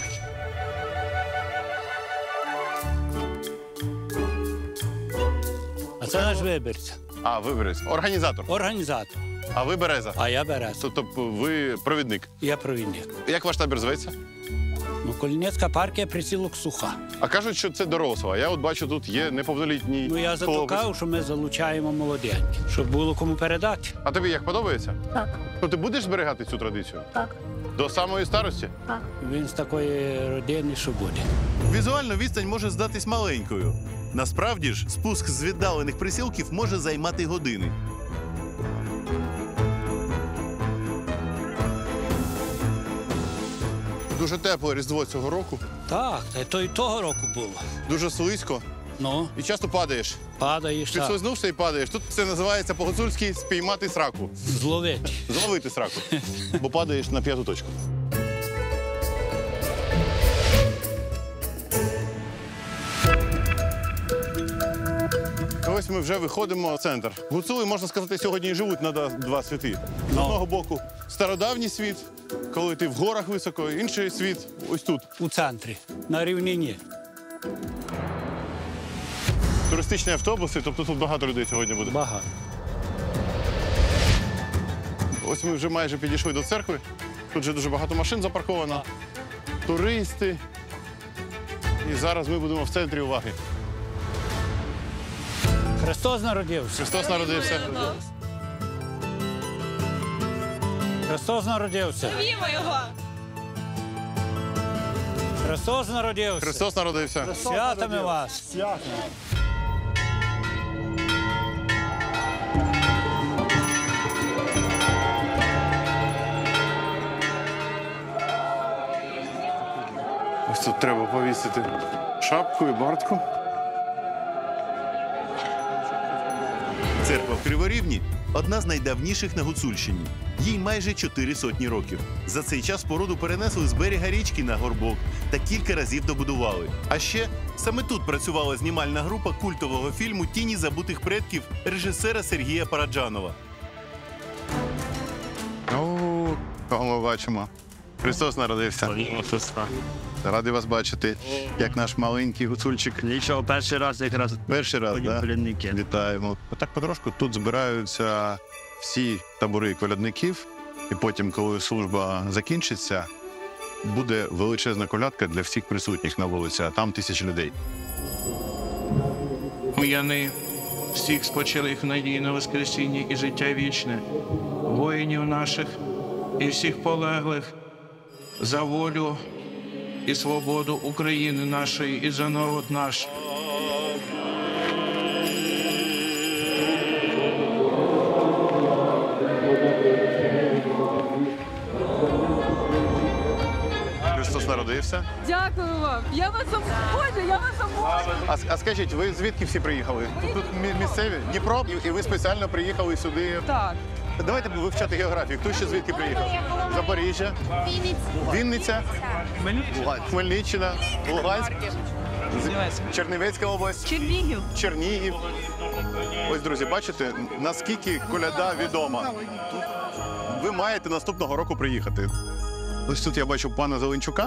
Speaker 1: А це наш вибірця.
Speaker 2: А, виборець. Організатор.
Speaker 1: Організатор.
Speaker 2: А ви Береза.
Speaker 1: А я Береза.
Speaker 2: Тобто ви провідник.
Speaker 1: Я провідник.
Speaker 2: Як ваш табір зветься?
Speaker 1: Ну, Колінецька партія присілок суха.
Speaker 2: А кажуть, що це доросла. Я от бачу, тут є неповнолітній
Speaker 1: Ну, я
Speaker 2: хлопець.
Speaker 1: затукав, що ми залучаємо молоденьких, щоб було кому передати.
Speaker 2: А тобі як подобається?
Speaker 1: Так.
Speaker 2: Ну, ти будеш зберігати цю традицію?
Speaker 1: Так.
Speaker 2: До самої старості?
Speaker 1: Так. Він з такої родини, що буде.
Speaker 2: Візуально відстань може здатись маленькою. Насправді ж, спуск з віддалених присілків може займати години. Дуже тепле Різдво цього року.
Speaker 1: Так, та й то і того року було.
Speaker 2: Дуже слизько.
Speaker 1: Ну?
Speaker 2: І часто падаєш.
Speaker 1: Падаєш, так.
Speaker 2: Підслизнувся і падаєш. Тут це називається по-гуцульськи спіймати сраку.
Speaker 1: Зловити.
Speaker 2: Зловити сраку. Бо падаєш на п'яту точку. Ось ми вже виходимо в центр. Гуцули, можна сказати, сьогодні і живуть на два світи. З одного боку стародавній світ, коли ти в горах високо, інший світ ось тут.
Speaker 1: У центрі, на рівнині.
Speaker 2: Туристичні автобуси, тобто тут багато людей сьогодні буде.
Speaker 1: Багато.
Speaker 2: Ось ми вже майже підійшли до церкви. Тут вже дуже багато машин запарковано. Туристи. І зараз ми будемо в центрі уваги.
Speaker 1: Христос народився.
Speaker 2: Христос народився.
Speaker 1: Христос народився.
Speaker 12: Славімо його!
Speaker 1: Христос народився.
Speaker 2: Христос народився.
Speaker 1: З святами вас.
Speaker 19: Святами.
Speaker 2: Ось тут треба повісити шапку і бартку.
Speaker 3: Церква в Криворівні – одна з найдавніших на Гуцульщині. Їй майже чотири сотні років. За цей час споруду перенесли з берега річки на горбок та кілька разів добудували. А ще саме тут працювала знімальна група культового фільму «Тіні забутих предків» режисера Сергія Параджанова.
Speaker 2: О, кого ми бачимо. Христос народився. Радий вас бачити, як наш маленький гуцульчик.
Speaker 9: Нічого, перший раз якраз.
Speaker 2: Перший раз, так?
Speaker 9: Колядники.
Speaker 2: Вітаємо. Отак потрошку тут збираються всі табори колядників, і потім, коли служба закінчиться, буде величезна колядка для всіх присутніх на вулиці, а там тисячі людей.
Speaker 4: М'яни всіх спочилих в надії на Воскресіння і життя вічне, воїнів наших і всіх полеглих за волю і свободу України нашої і за народ наш.
Speaker 2: Христос народився.
Speaker 7: народився.
Speaker 6: Дякую вам. Я вас обожнюю, я вас обожнюю.
Speaker 7: А, а скажіть, ви звідки всі приїхали? Тут, тут мі- місцеві? Дніпро? І, і ви спеціально приїхали сюди?
Speaker 6: Так.
Speaker 7: Давайте вивчати географію. Хто ще звідки приїхав? Запоріжжя? Вінниця? Хмельниччина? Луганськ? Чернівецька область?
Speaker 6: Чернігів.
Speaker 7: Чернігів. Ось, друзі, бачите, наскільки коляда відома. Ви маєте наступного року приїхати. Ось тут я бачу пана Зеленчука,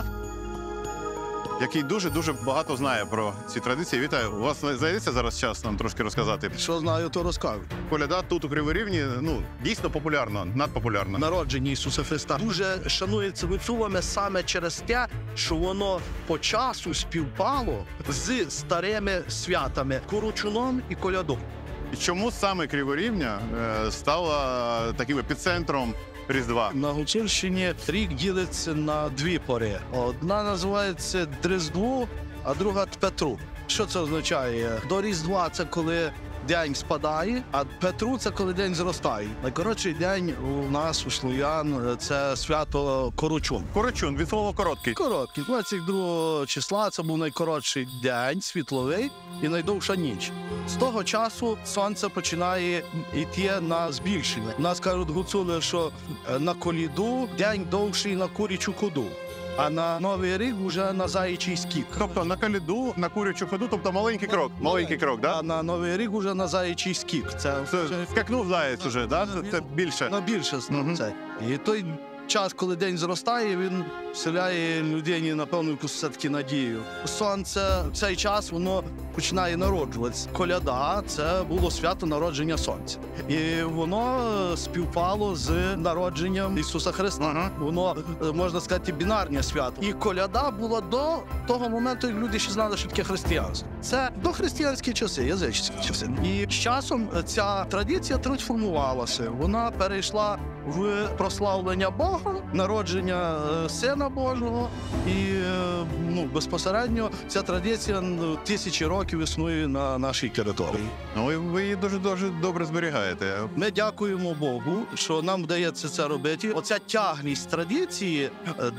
Speaker 7: який дуже-дуже багато знає про ці традиції. Вітаю. У вас знайдеться зараз час нам трошки розказати?
Speaker 8: Що знаю, то розкажу.
Speaker 7: Коляда тут у Кривій Рівні, ну, дійсно популярна, надпопулярна.
Speaker 8: Народження Ісуса Христа дуже шанується гуцулами саме через те, що воно по часу співпало з старими святами Корочуном і колядом.
Speaker 7: І чому саме Криворівня е, стала таким епіцентром Різдва?
Speaker 8: На Гуцульщині рік ділиться на дві пори. Одна називається Різдво, а друга Петру. Що це означає? До Різдва – це коли день спадає, а Петру – це коли день зростає. Найкоротший день у нас, у слов'ян, це свято Корочун.
Speaker 7: Корочун, від слова короткий.
Speaker 8: Короткий. двадцять другого числа це був найкоротший день, світловий, і найдовша ніч. З того часу сонце починає йти на збільшення. У нас кажуть гуцули, що на коліду день довший на курячу ходу. А на Новий рік вже на заячий скік.
Speaker 7: Тобто на коляду, на курячу ходу, тобто маленький крок. Маленький крок, да?
Speaker 8: А на Новий рік вже на заячий скік. Це,
Speaker 7: це скакнув заєць уже, да? Це, це більше.
Speaker 8: На більше. Угу. Це. І той час, коли день зростає, він вселяє людині, напевно, якусь все-таки надію. Сонце, в цей час, воно починає народжуватися. Коляда – це було свято народження сонця. І воно співпало з народженням Ісуса Христа. Ага. Воно, можна сказати, бінарне свято. І коляда була до того моменту, як люди ще знали, що таке християнство. Це дохристиянські часи, язичні часи. І з часом ця традиція трансформувалася. Вона перейшла в прославлення Бога, народження Сина Божого. І ну, безпосередньо ця традиція тисячі років існує на нашій території.
Speaker 7: Ну, і ви її дуже-дуже добре зберігаєте.
Speaker 8: Ми дякуємо Богу, що нам вдається це робити. Оця тяглість традиції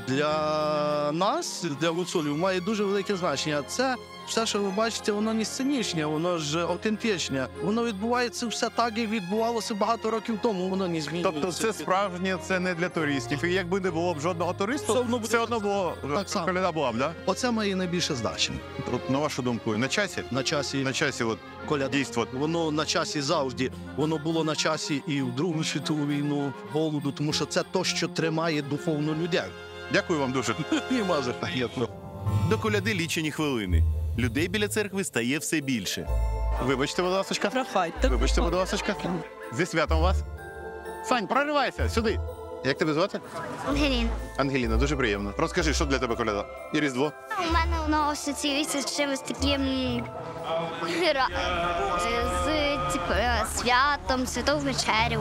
Speaker 8: для нас, для гуцулів, має дуже велике значення. Це все, що ви бачите, воно не сценічне, воно ж автентичне. Воно відбувається все так, як відбувалося багато років тому, воно не змінюється.
Speaker 7: Тобто це справжнє, це не для туристів. І якби не було б жодного туриста, все одно, все одно було, коляда була б, да?
Speaker 8: Оце має найбільше значення.
Speaker 7: От, на вашу думку, на часі?
Speaker 8: На часі.
Speaker 7: На часі от
Speaker 8: коляда.
Speaker 7: Дійство.
Speaker 8: Воно на часі завжди. Воно було на часі і в Другу світову війну, голоду, тому що це то, що тримає духовно людей.
Speaker 7: Дякую вам дуже.
Speaker 8: І мазер.
Speaker 3: До коляди лічені хвилини. Людей біля церкви стає все більше.
Speaker 7: Вибачте, будь ласочка. Вибачте, будь ласочка. Зі святом вас. Сань, проривайся, сюди. Як тебе звати?
Speaker 14: Ангеліна.
Speaker 7: Ангеліна, дуже приємно. Розкажи, що для тебе коляда? І Різдво?
Speaker 14: У мене воно асоціюється з чимось таким гра- з типу, святом, святою вечерю.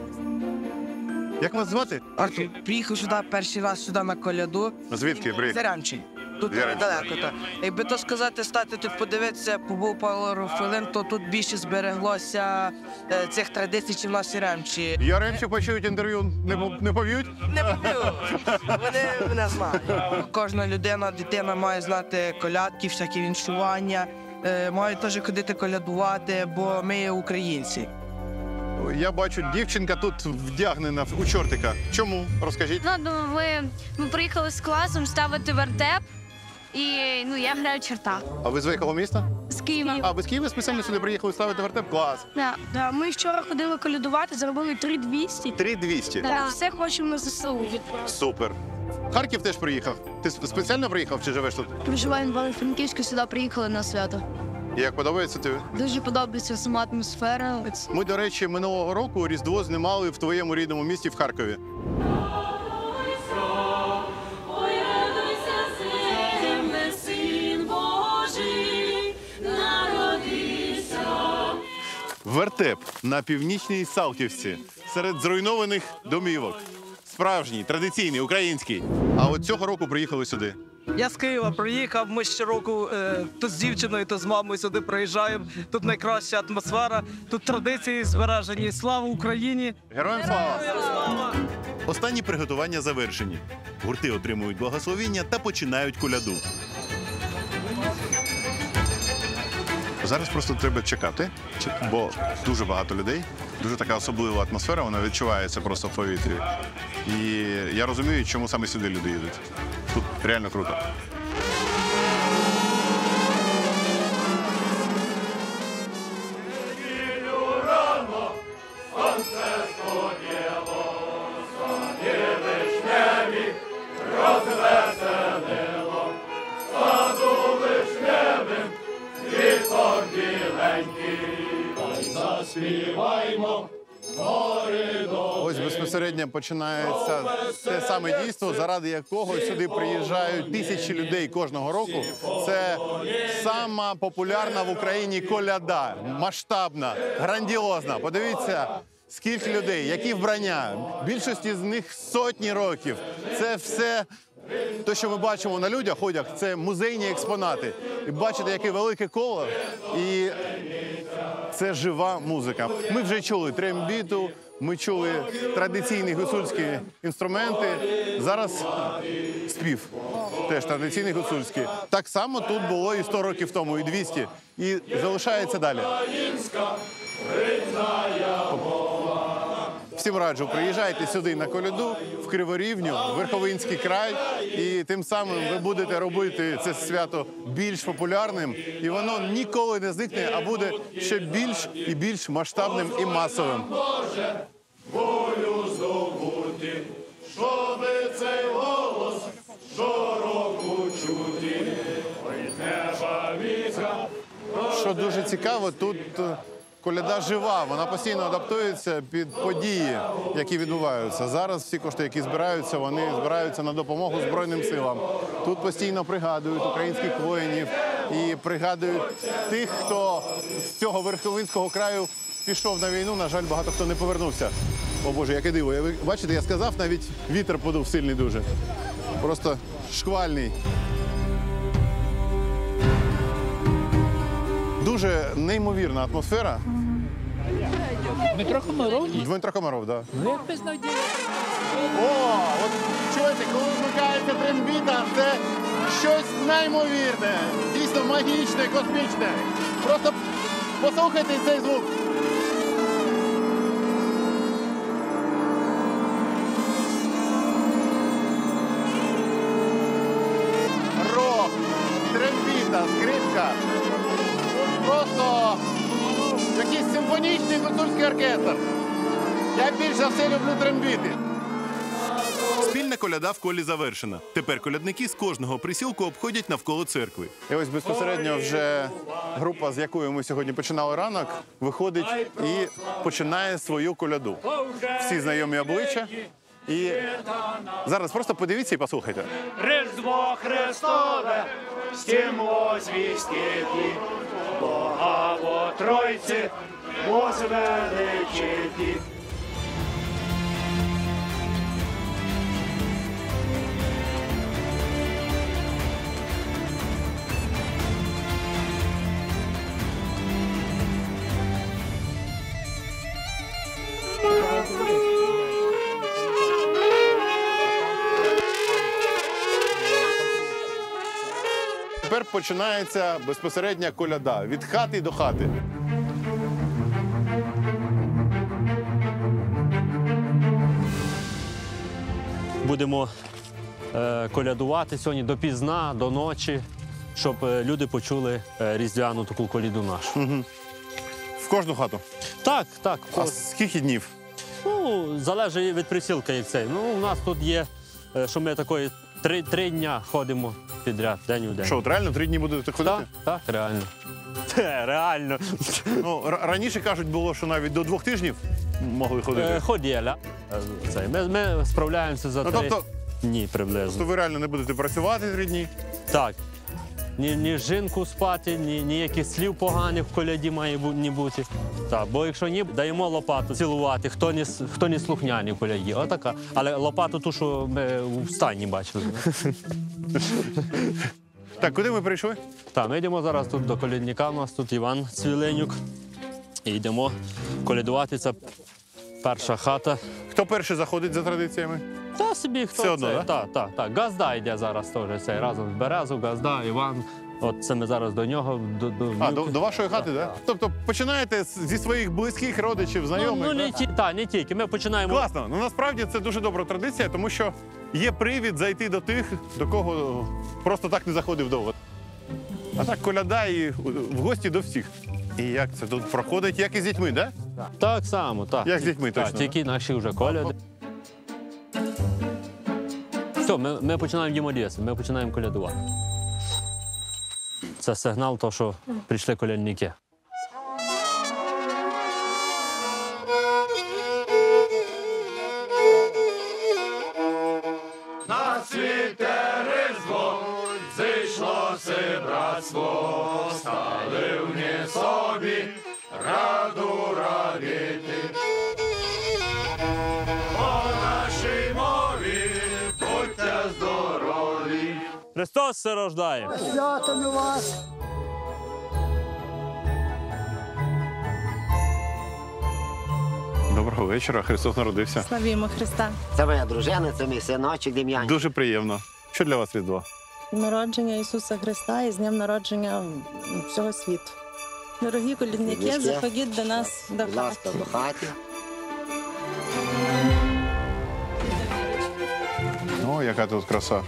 Speaker 7: Як вас звати?
Speaker 11: Артур. Приїхав сюди перший раз сюди на коляду.
Speaker 7: Звідки приїхав?
Speaker 11: Зарямчий. Тут
Speaker 7: Зарямчий.
Speaker 11: недалеко. Так. Якби то сказати, стати тут подивитися, побув пару хвилин, то тут більше збереглося е, цих традицій, чим в нас Яремчі.
Speaker 7: Яремчі почують інтерв'ю, не, не пов'ють?
Speaker 11: Не пов'ють. Вони мене знають. Кожна людина, дитина має знати колядки, всякі віншування, е, має теж ходити колядувати, бо ми є українці.
Speaker 7: Я бачу, дівчинка тут вдягнена у чортика. Чому? Розкажіть.
Speaker 20: Ну, ми, ми приїхали з класом ставити вертеп, і ну, я граю чорта.
Speaker 7: А ви з якого міста?
Speaker 20: З Києва.
Speaker 7: А, ви з Києва спеціально сюди приїхали ставити вертеп? Клас.
Speaker 20: Да, да. Ми вчора ходили колядувати, заробили три двісті.
Speaker 7: три двісті?
Speaker 20: Да. Все хочемо на ЗСУ.
Speaker 7: Супер. Харків теж приїхав. Ти спеціально приїхав чи живеш тут?
Speaker 20: Проживаємо в Івано-Франківську, сюди приїхали на свято.
Speaker 7: Як подобається тобі?
Speaker 20: Дуже подобається сама атмосфера.
Speaker 7: Ми, до речі, минулого року Різдво знімали в твоєму рідному місті в Харкові. Вертеп на північній Салтівці серед зруйнованих домівок. Справжній, традиційний, український. А от цього року приїхали сюди.
Speaker 11: Я з Києва приїхав, ми щороку е, то з дівчиною, то з мамою сюди приїжджаємо. Тут найкраща атмосфера, тут традиції збережені. Слава Україні!
Speaker 7: Героям слава!
Speaker 11: Героям слава!
Speaker 3: Останні приготування завершені. Гурти отримують благословіння та починають коляду.
Speaker 7: Зараз просто треба чекати, бо дуже багато людей, дуже така особлива атмосфера, вона відчувається просто в повітрі. І я розумію, чому саме сюди люди їдуть. Тут реально круто. Ось безпосередньо починається те саме дійство, заради якого сюди приїжджають тисячі людей кожного року. Це сама популярна в Україні коляда, масштабна, грандіозна. Подивіться, скільки людей, які вбрання. Більшості з них сотні років. Це все те, що ми бачимо на людях, ходять, це музейні експонати. І бачите, яке велике коло, і це жива музика. Ми вже чули трембіту, ми чули традиційні гуцульські інструменти. Зараз спів, теж традиційний гуцульський. Так само тут було і сто років тому, і двісті, і залишається далі. Всім раджу, приїжджайте сюди на коляду, в Криворівню, в Верховинський край, і тим самим ви будете робити це свято більш популярним, і воно ніколи не зникне, а буде ще більш і більш масштабним і масовим. Волю здобути, щоби цей голос щороку чути, неба віка. Що дуже цікаво, тут коляда жива, вона постійно адаптується під події, які відбуваються. Зараз всі кошти, які збираються, вони збираються на допомогу Збройним силам. Тут постійно пригадують українських воїнів і пригадують тих, хто з цього Верховинського краю пішов на війну. На жаль, багато хто не повернувся. О Боже, яке диво. Ви бачите, я сказав, навіть вітер подув сильний дуже. Просто шквальний. Дуже неймовірна атмосфера.
Speaker 1: Дмитро Комаров?
Speaker 3: Дмитро Комаров, так.
Speaker 1: Ну, як безнадійно.
Speaker 3: О, от чуєте, коли вмикається трембіта, це щось неймовірне, дійсно магічне, космічне. Просто послухайте цей звук. Рок, трембіта, скрипка. Просто якийсь симфонічний гуцульський оркестр. Я більш за все люблю трембіти. Спільна коляда в колі завершена. Тепер колядники з кожного присілку обходять навколо церкви. І ось безпосередньо вже група, з якою ми сьогодні починали ранок, виходить і починає свою коляду. Всі знайомі обличчя. І зараз просто подивіться і послухайте.
Speaker 5: Різдво Христове, стім возвістити, Бога во Тройці возвеличити.
Speaker 3: Тепер починається безпосередня коляда від хати до хати.
Speaker 9: Будемо е, колядувати сьогодні допізна, до ночі, щоб е, люди почули е, різдвяну таку коліду нашу.
Speaker 3: Угу. В кожну хату?
Speaker 9: Так, так.
Speaker 3: А скільки днів?
Speaker 9: Ну, залежить від присілка, як цей. Ну, у нас тут є, е, що ми такої три, три дня ходимо підряд, день у день.
Speaker 3: Що, от реально три дні будете ходити?
Speaker 9: Так, так, реально. Те, реально.
Speaker 3: Ну, раніше, кажуть, було, що навіть до двох тижнів могли ходити.
Speaker 9: Е, ходіля. Це, ми, ми справляємося за
Speaker 3: ну,
Speaker 9: три
Speaker 3: тобто,
Speaker 9: дні приблизно.
Speaker 3: Тобто ви реально не будете працювати три дні?
Speaker 9: Так. Ні, ні жінку спати, ні ніяких слів поганих в коляді має не бути. Так, бо якщо ні, даємо лопату цілувати, хто не, хто не слухняний в коляді. Отака. Але лопату ту, що ми в стані бачили.
Speaker 3: Так, куди ми прийшли?
Speaker 9: Так, ми йдемо зараз тут до колядника, у нас тут Іван Цвіленюк. І йдемо колядувати. Це перша хата.
Speaker 2: Хто перший заходить за традиціями?
Speaker 9: Та собі хто
Speaker 2: Все одно,
Speaker 9: це?
Speaker 2: да?
Speaker 9: Так, так, так. Газда йде зараз теж цей разом з Березу, Газда, Іван. От це ми зараз до нього. До, до,
Speaker 2: А, до, до вашої хати, так? Да? Тобто починаєте з- зі своїх близьких родичів,
Speaker 9: Ну,
Speaker 2: знайомих?
Speaker 9: ну
Speaker 2: да?
Speaker 9: не, ті, та, не тільки. Ми починаємо.
Speaker 2: Класно. Ну насправді це дуже добра традиція, тому що є привід зайти до тих, до кого просто так не заходив довго. А так коляда і в гості до всіх. І як це тут проходить, як і з дітьми, так? Да?
Speaker 9: Так само, так.
Speaker 2: Як з дітьми,
Speaker 9: Так,
Speaker 2: точно,
Speaker 9: тільки наші вже коляди. Все, ми, ми починаємо їм одіяти, ми починаємо колядувати. Це сигнал, то, що прийшли колядники.
Speaker 5: На світе різдво зійшлося братство, стали вні собі раду радити. По нашій мові будьте здорові.
Speaker 9: Христос се рождає!
Speaker 10: Святами вас!
Speaker 2: Доброго вечора, Христос народився.
Speaker 13: Славімо Христа.
Speaker 10: Це моя дружина, це мій синочок Дем'ян.
Speaker 2: Дуже приємно. Що для вас Різдво?
Speaker 13: Народження Ісуса Христа і з днем народження всього світу. Дорогі колідники,
Speaker 10: Колідники.
Speaker 13: заходіть до нас до
Speaker 10: Будь ласка,
Speaker 13: хати.
Speaker 10: до хати.
Speaker 2: О, яка тут краса.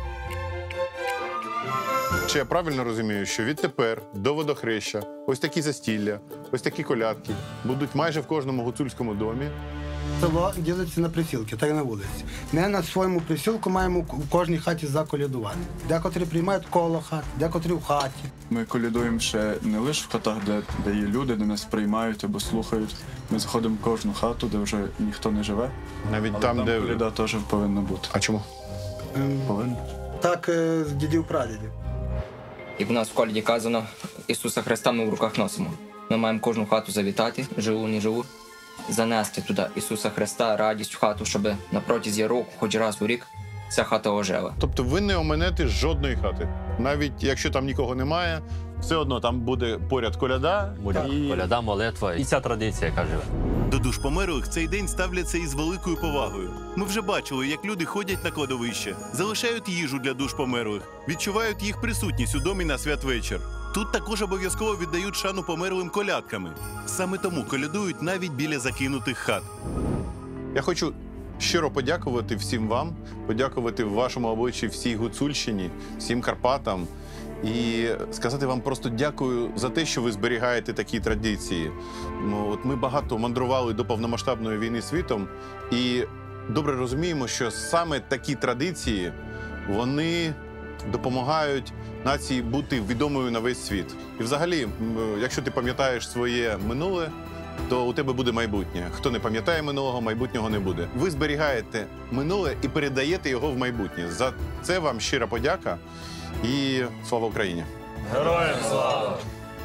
Speaker 2: Чи я правильно розумію, що відтепер до водохреща ось такі застілля, ось такі колядки будуть майже в кожному гуцульському домі?
Speaker 18: Село ділиться на присілки, так і на вулиці. Ми на своєму присілку маємо в кожній хаті заколядувати. Декотрі приймають коло хат, декотрі в хаті.
Speaker 24: Ми колядуємо ще не лише в хатах, де, де є люди, де нас приймають або слухають. Ми заходимо в кожну хату, де вже ніхто не живе.
Speaker 2: Навіть
Speaker 24: Але
Speaker 2: там,
Speaker 24: там
Speaker 2: де-
Speaker 24: коляда теж повинна бути.
Speaker 2: А чому?
Speaker 24: Повинна.
Speaker 18: Так е, з дідів-прадідів.
Speaker 25: Як в нас в коляді казано, Ісуса Христа ми в руках носимо. Ми маємо кожну хату завітати, живу, не живу, занести туди Ісуса Христа, радість в хату, щоб на протязі року, хоч раз у рік, ця хата ожила.
Speaker 2: Тобто ви не оминете жодної хати. Навіть якщо там нікого немає, все одно там буде поряд коляда.
Speaker 9: Буде
Speaker 2: і...
Speaker 9: коляда, молитва. І ця традиція, яка живе.
Speaker 3: До душ померлих цей день ставляться із великою повагою. Ми вже бачили, як люди ходять на кладовище, залишають їжу для душ померлих, відчувають їх присутність у домі на святвечір. Тут також обов'язково віддають шану померлим колядками. Саме тому колядують навіть біля закинутих хат.
Speaker 2: Я хочу щиро подякувати всім вам, подякувати в вашому обличчі всій Гуцульщині, всім Карпатам. І сказати вам просто дякую за те, що ви зберігаєте такі традиції. Ну, от ми багато мандрували до повномасштабної війни світом і добре розуміємо, що саме такі традиції, вони допомагають нації бути відомою на весь світ. І взагалі, м, якщо ти пам'ятаєш своє минуле, то у тебе буде майбутнє. Хто не пам'ятає минулого, майбутнього не буде. Ви зберігаєте минуле і передаєте його в майбутнє. За це вам щира подяка і слава Україні!
Speaker 5: Героям слава!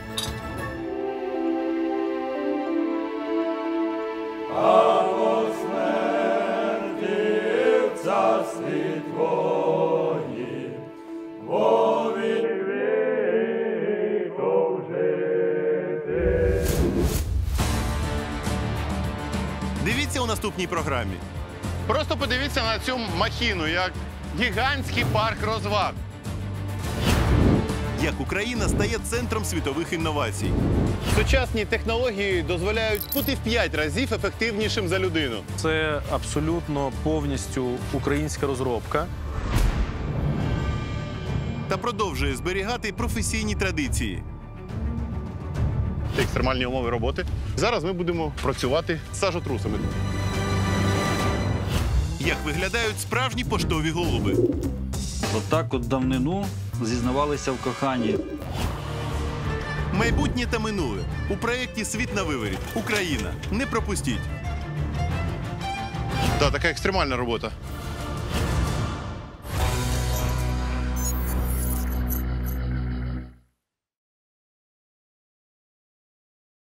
Speaker 5: А по смерті в царстві Твоїм, во вік віков жити.
Speaker 2: Дивіться у наступній програмі. Просто подивіться на цю махіну, як гігантський парк розваг.
Speaker 3: Як Україна стає центром світових інновацій.
Speaker 2: Сучасні технології дозволяють бути в п'ять разів ефективнішим за людину.
Speaker 26: Це абсолютно повністю українська розробка.
Speaker 3: Та продовжує зберігати професійні традиції.
Speaker 2: Екстремальні умови роботи. Зараз ми будемо працювати з сажотрусами.
Speaker 3: Як виглядають справжні поштові голуби.
Speaker 27: Отак от давнину зізнавалися в коханні.
Speaker 3: Майбутнє та минуле. У проєкті «Світ на виворіт. Україна». Не пропустіть.
Speaker 2: Так, така екстремальна робота.